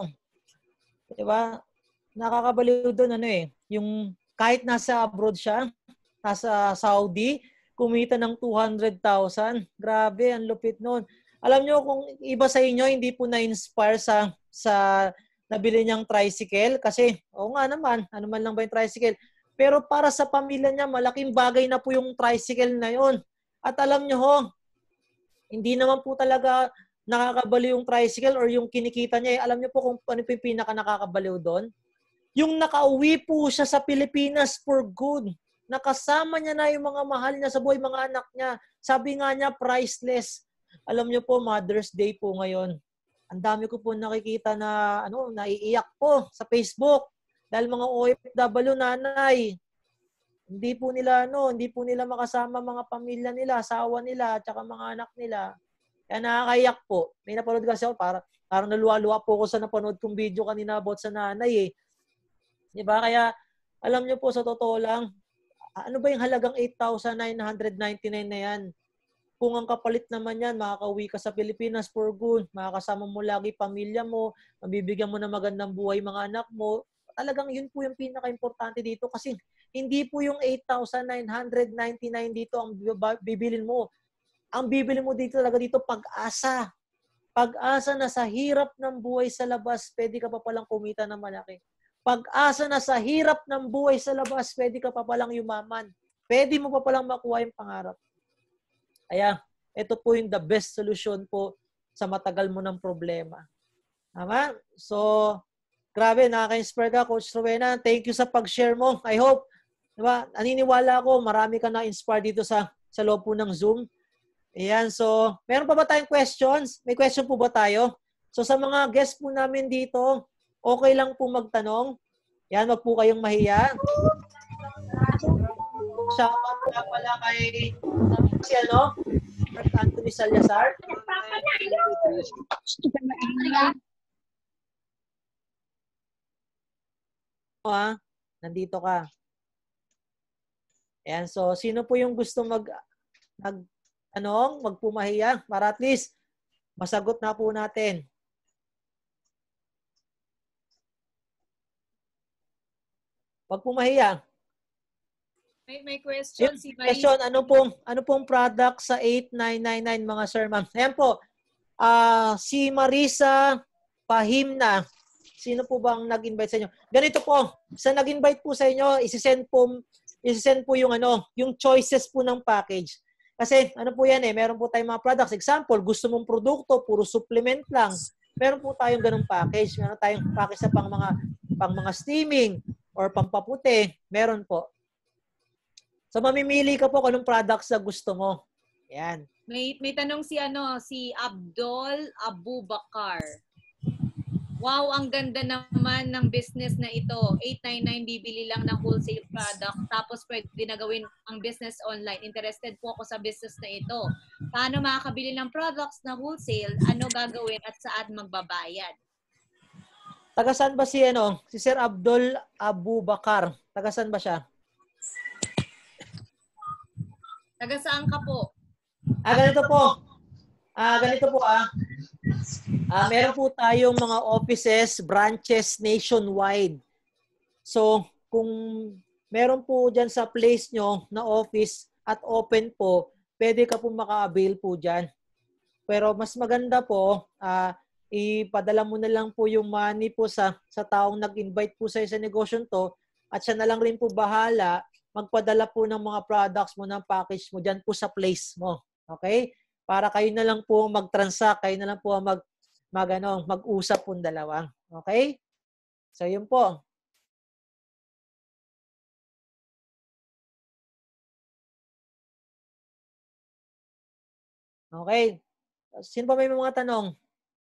S3: di ba, nakakabaliw doon ano eh, yung kahit nasa abroad siya, nasa Saudi, kumita ng two hundred thousand. Grabe, ang lupit noon. Alam niyo kung iba sa inyo, hindi po na-inspire sa, sa nabili niyang tricycle kasi, oo nga naman, ano man lang ba yung tricycle. Pero para sa pamilya niya, malaking bagay na po yung tricycle na yon. At alam niyo ho, hindi naman po talaga nakakabaliw yung tricycle or yung kinikita niya. Eh, alam niyo po kung ano yung pinaka nakakabaliw doon? Yung nakauwi po siya sa Pilipinas for good. Nakasama niya na yung mga mahal niya sa buhay, mga anak niya. Sabi nga niya, priceless. Alam niyo po, Mother's Day po ngayon. Ang dami ko po nakikita na ano, naiiyak po sa Facebook. Dahil mga O F W nanay, hindi po nila ano, hindi po nila makasama mga pamilya nila, asawa nila, at saka mga anak nila. Kaya nakakayak po. May napanood kasi ako, para, parang naluwa-luwa po ko sa napanood kong video kanina about sa nanay eh. Diba? Kaya alam nyo po sa totoo lang, ano ba yung halagang eight thousand nine hundred ninety-nine na yan? Kung ang kapalit naman yan, makakauwi ka sa Pilipinas for good, makakasama mo lagi pamilya mo, mabibigyan mo na magandang buhay mga anak mo, talagang yun po yung pinaka-importante dito kasi hindi po yung eight thousand nine hundred ninety-nine dito ang bibilin mo. Ang bibili mo dito talaga dito, pag-asa. Pag-asa na sa hirap ng buhay sa labas, pwede ka pa palang kumita ng malaki. Pag-asa na sa hirap ng buhay sa labas, pwede ka pa palang yumaman. Pwede mo pa palang makuha yung pangarap. Kaya, ito po yung the best solution po sa matagal mo ng problema. Tama? So, grabe, nakaka-inspire ka, Coach Rowena. Thank you sa pag-share mo. I hope, diba, naniniwala ako, marami ka na-inspire dito sa, sa loob po ng Zoom. Ayan, so, meron pa ba tayong questions? May question po ba tayo? So, sa mga guests po namin dito, okay lang po magtanong. Yan, wag po kayong mahiya. Shoutout nga pala kay si ano? Mark Anthony Salazar. Ah, nandito ka. Ayan, so, sino po yung gusto mag, mag Anong, magpumahiya para at least masagot na po natin. Magpumahiya.
S1: May, may question si Marisa.
S3: Question, ano pong, ano pong product sa eight nine nine nine mga sir, ma'am? Ayan po, uh, si Marisa Pahimna. Sino po bang nag-invite sa inyo? Ganito po, sa nag-invite po sa inyo, isi-send po, isi-send po yung, ano, yung choices po ng package. Kasi ano po yan eh, meron po tayong mga products. Example, gusto mong produkto, puro supplement lang. Meron po tayong ganung package. Meron tayong package sa pang mga, pang mga steaming or pampaputi. Meron po. So mamimili ka po kung anong products na gusto mo. Yan.
S1: May, may tanong si ano, si Abdul Abubakar. Wow, ang ganda naman ng business na ito. eight ninety-nine bibili lang ng wholesale product tapos pwede na gawin ang business online. Interested po ako sa business na ito. Paano makakabili ng products na wholesale? Ano gagawin at saan magbabayad?
S3: Taga saan ba si ano? Si Sir Abdul Abubakar. Taga saan ba siya?
S1: Taga saan ka po?
S3: Ah, ganito po. Ah, ganito po ah. Ah, meron po tayong mga offices, branches nationwide. So, kung meron po dyan sa place nyo na office at open po, pwede ka po maka-avail po dyan. Pero mas maganda po, ah, ipadala mo na lang po yung money po sa, sa taong nag-invite po sa sa negosyo to at siya na lang rin po bahala magpadala po ng mga products mo, ng package mo dyan po sa place mo. Okay? Para kayo na lang po mag-transact, kayo na lang po mag, mag, ano, mag-usap po dalawang. Okay? So, yun po. Okay. Sino pa may mga tanong?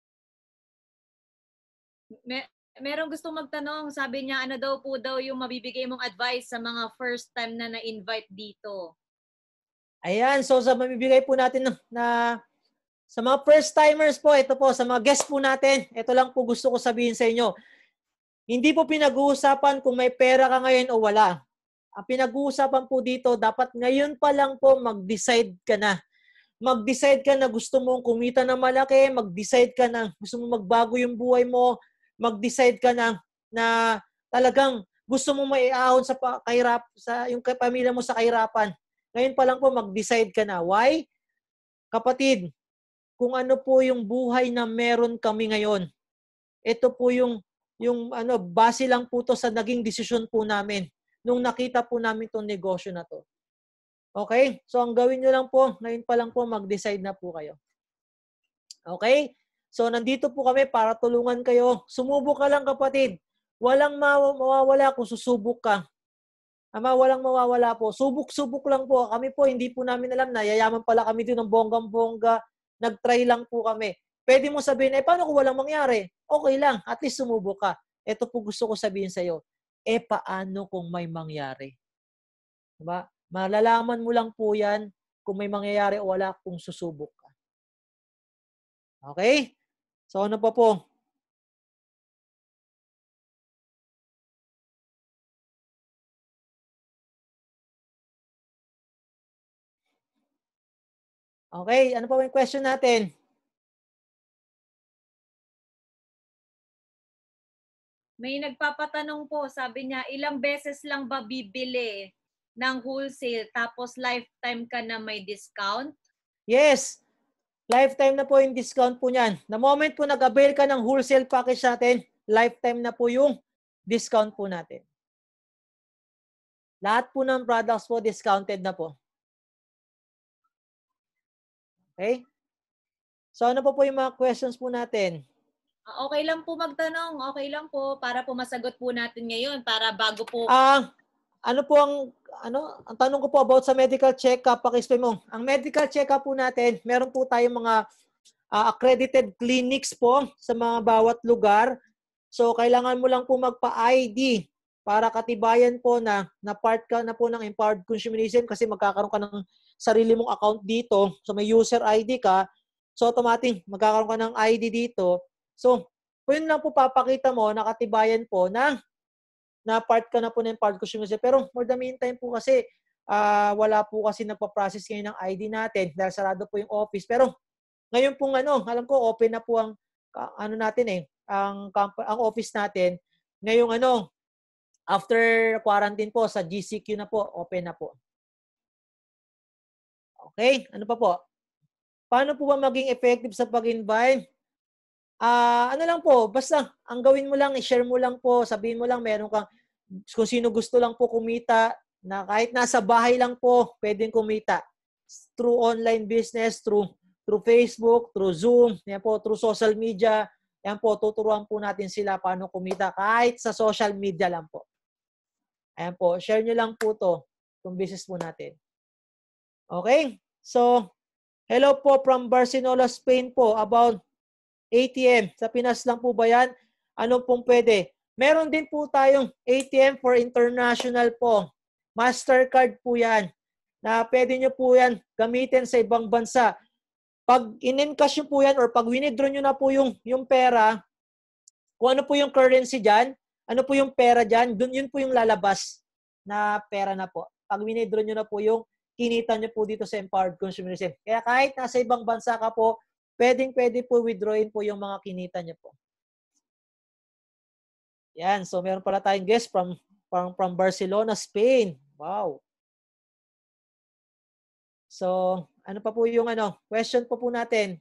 S1: May, merong gusto magtanong. Sabi niya, ano daw po daw yung mabibigay mong advice sa mga first time na na-invite dito?
S3: Ayan. So, sa mabibigay po natin na, na sa mga first timers po, ito po, sa mga guests po natin, ito lang po gusto ko sabihin sa inyo. Hindi po pinag-uusapan kung may pera ka ngayon o wala. Ang pinag-uusapan po dito, dapat ngayon pa lang po mag-decide ka na. Mag-decide ka na gusto mong kumita na malaki, mag-decide ka na gusto mong magbago yung buhay mo, mag-decide ka na na talagang gusto mong maiahon sa kahirap sa yung pamilya mo sa kahirapan. Ngayon pa lang po mag-decide ka na. Why? Kapatid, kung ano po yung buhay na meron kami ngayon. Ito po yung yung ano base lang po to sa naging desisyon po namin nung nakita po namin tong negosyo na to. Okay? So, ang gawin nyo lang po, ngayon pa lang po, mag-decide na po kayo. Okay? So, nandito po kami para tulungan kayo. Sumubok ka lang, kapatid. Walang mawawala kung susubok ka. Ama, walang mawawala po. Subok-subok lang po. Kami po, hindi po namin alam na yayaman pala kami din ng bonggang-bongga. Nag-try lang po kami. Pwede mo sabihin, eh, paano kung walang mangyari? Okay lang. At least sumubok ka. Ito po gusto ko sabihin sa'yo. Eh, paano kung may mangyari? Diba? Malalaman mo lang po yan kung may mangyayari o wala kung susubok ka. Okay? So, ano pa po? Okay, ano pa yung question natin?
S1: May nagpapatanong po, sabi niya, ilang beses lang ba bibili ng wholesale tapos lifetime ka na may discount?
S3: Yes. Lifetime na po yung discount po niyan. The moment po nag-avail ka ng wholesale package natin, lifetime na po yung discount po natin. Lahat po ng products po discounted na po. Okay? So ano po po yung mga questions po natin?
S1: Okay lang po magtanong. Okay lang po para po masagot po natin ngayon para bago po...
S3: Ah, ano po ang ano, ang tanong ko po about sa medical check-up, paki-explain mo. Ang medical check-up po natin, meron po tayong mga uh, accredited clinics po sa mga bawat lugar. So kailangan mo lang po magpa-I D para katibayan po na na part ka na po ng empowered consumerism kasi magkakaroon ka ng sarili mong account dito. So may user I D ka. So automatic magkakaroon ka ng I D dito. So, yun lang po papakita mo, nakatibayan po na na part ka na po ng empowered consumerism. Pero for the meantime po kasi uh, wala po kasi nagpa-process ngayon ng I D natin dahil sarado po yung office. Pero ngayon pong ano, alam ko open na po ang ano natin eh, ang ang office natin. Ngayong ano, after quarantine po sa G C Q na po, open na po. Okay, ano pa po? Paano po ba maging effective sa pag-invite? Ah, uh, ano lang po, basta ang gawin mo lang, i-share mo lang po, sabihin mo lang meron kang kung sino gusto lang po kumita na kahit nasa bahay lang po, pwedeng kumita through online business, through through Facebook, through Zoom, yan po, through social media. Yan po, tuturuan po natin sila paano kumita kahit sa social media lang po. Ayan po, share nyo lang po to, itong business po natin. Okay? So, hello po from Barcelona, Spain po about A T M. Sa Pinas lang po ba yan? Ano pong pwede? Meron din po tayong A T M for international po. Mastercard po yan. Na pwede nyo po yan gamitin sa ibang bansa. Pag in-encash nyo po yan or pag winidraw nyo na po yung, yung pera, kung ano po yung currency dyan, ano po yung pera dyan, dun yun po yung lalabas na pera na po. Pag winidraw nyo na po yung kinita nyo po dito sa Empowered Consumerism. Kaya kahit nasa ibang bansa ka po, pwedeng-pwede po withdrawin po yung mga kinita nyo po. Yan. So, meron pala tayong guest from, from, from Barcelona, Spain. Wow. So, ano pa po yung ano, question po po natin?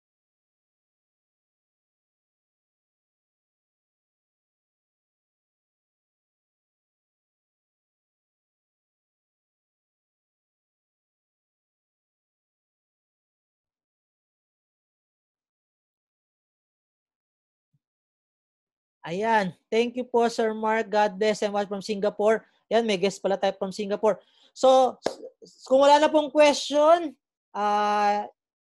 S3: Ayan. Thank you po, Sir Mark. God bless and watch from Singapore. Ayan, may guest pala tayo from Singapore. So, kung wala na pong question, uh,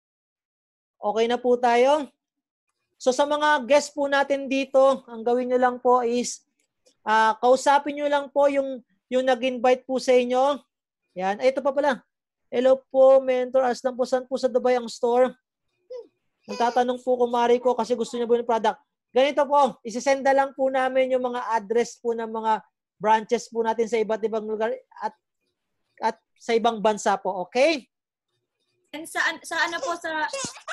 S3: okay na po tayo. So, sa mga guest po natin dito, ang gawin nyo lang po is, uh, kausapin nyo lang po yung, yung nag-invite po sa inyo. Ayan. Ay, ito pa pala. Hello po, mentor. As lang po, saan po sa Dubai ang store? Nagtatanong po kumari ko kasi gusto niya po yung product. Ganito po, isisenda lang po namin yung mga address po ng mga branches po natin sa iba't ibang lugar at at sa ibang bansa po, okay?
S1: And sa, sa ano po sa...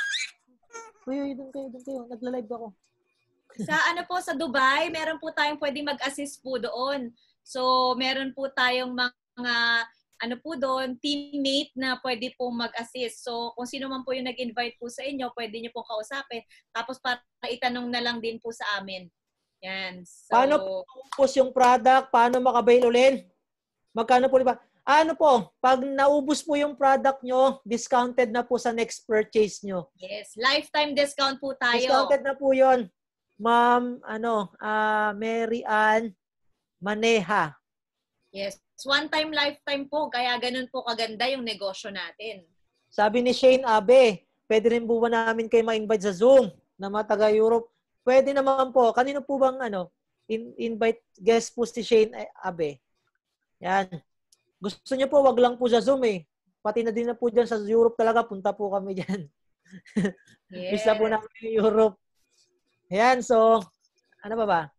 S3: Uy, uy, doon kayo, doon kayo. Nagla-live ako.
S1: Sa ano po, sa Dubai, meron po tayong pwedeng mag-assist po doon. So, meron po tayong mga, ano po doon, teammate na pwede po mag-assist. So, kung sino man po yung nag-invite po sa inyo, pwede nyo pong kausapin. Tapos, para itanong na lang din po sa amin. Yan. So,
S3: paano po maubos yung product? Paano makabail ulit? Magkano po, diba? Ano po, pag naubos po yung product nyo, discounted na po sa next purchase nyo.
S1: Yes. Lifetime discount po tayo.
S3: Discounted na po yun. Ma'am, ano, uh, Mary Ann Maneha.
S1: Yes. One time, lifetime po. Kaya ganun po kaganda yung negosyo natin.
S3: Sabi ni Shane Abe, pwede rin po ba namin kayo ma-invite sa Zoom na mga taga-Europe? Pwede naman po. Kanino po bang ano, in invite guest po si Shane Abe? Yan. Gusto niyo po, wag lang po sa Zoom eh. Pati na din na po dyan sa Europe talaga. Punta po kami dyan.
S1: Yes.
S3: Bisa po namin yung Europe. Yan. So, ano pa ba?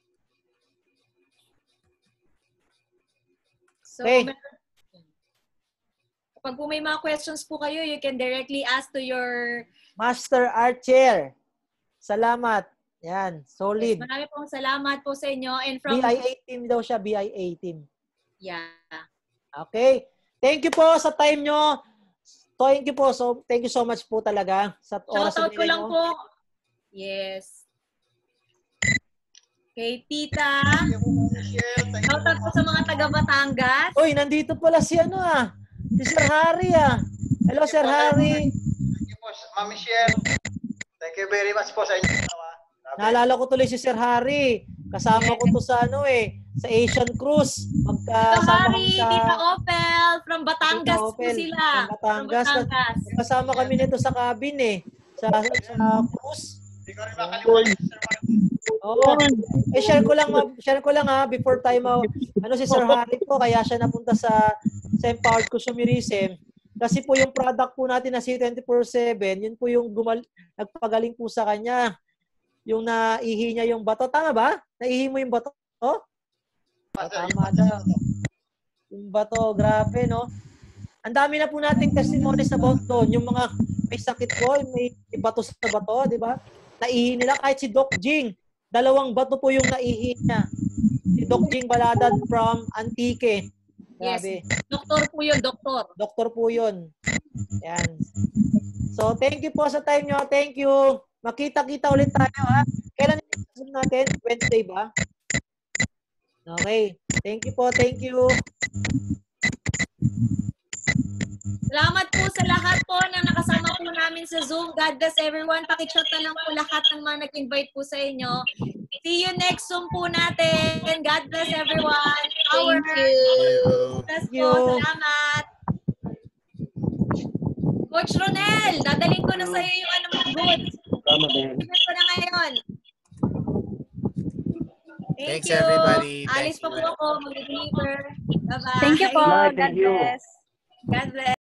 S1: So,
S3: okay.
S1: Kapag po may mga questions po kayo, you can directly ask to your
S3: Master Archer. Salamat. Yan. Solid.
S1: Yes, marami pong salamat po sa inyo. And from
S3: B I A team daw siya. B I A team.
S1: Yeah.
S3: Okay. Thank you po sa time nyo. Thank you po. So, thank you so much po talaga sa oras na
S1: shoutout ko lang po. Yes. Kay Tita. Shoutout po sa mga taga Batangas.
S3: Uy, nandito pala si ano ah. Si Sir Harry ah. Hello, Sir Harry.
S6: Thank you po, Ma'am Michelle. Thank you very much po sa inyo.
S3: Naalala ko tuloy si Sir Harry. Kasama ko to sa ano eh, sa Asian Cruise.
S1: Magkasama kami sa Tita Opel from Batangas po sila.
S3: From Batangas. From Batangas. Kasama kami nito sa cabin eh. Sa, sa cruise.
S6: Hindi ko rin makalimutan, Sir Mark.
S3: Oo. Eh, share ko lang, share ko lang ha, before tayo ma, ano si Sir Harry po, kaya siya napunta sa, sa Empowered Consumerism. Kasi po yung product po natin na C twenty-four seven, yun po yung gumal, nagpagaling po sa kanya. Yung naihi niya yung bato. Tama ba? Naihi mo yung bato? Oh? Tama daw. Yung bato, grabe, no? Ang dami na po nating testimonies about doon. Yung mga may sakit po, may bato sa bato, di ba? Naihi nila kahit si Doc Jing. Dalawang bato po yung naihi niya. Si Doc Jing Baladad from Antique. Grabe.
S1: Yes. Doktor po yun, doktor.
S3: Doktor po yun. Yan. So, thank you po sa time nyo. Thank you. Makita-kita ulit tayo, ha? Kailan yung natin? Wednesday ba? Okay. Thank you po. Thank you.
S1: Salamat po sa lahat po na nakasama po namin sa Zoom. God bless everyone. Pakichat na lang po lahat ng mga nag-invite po sa inyo. See you next Zoom po natin. God bless everyone.
S2: Thank you.
S1: Bless po. Salamat. Coach Ronel, dadaling ko na sa iyo yung ano mo good. Salamat ko na ngayon. Thank
S2: Thanks
S1: you.
S2: everybody.
S1: Alis
S2: Thank
S1: pa
S2: you.
S1: po ako. Mag-deliver. Bye-bye.
S5: Thank you po. God
S6: Thank you.
S5: bless.
S1: God bless.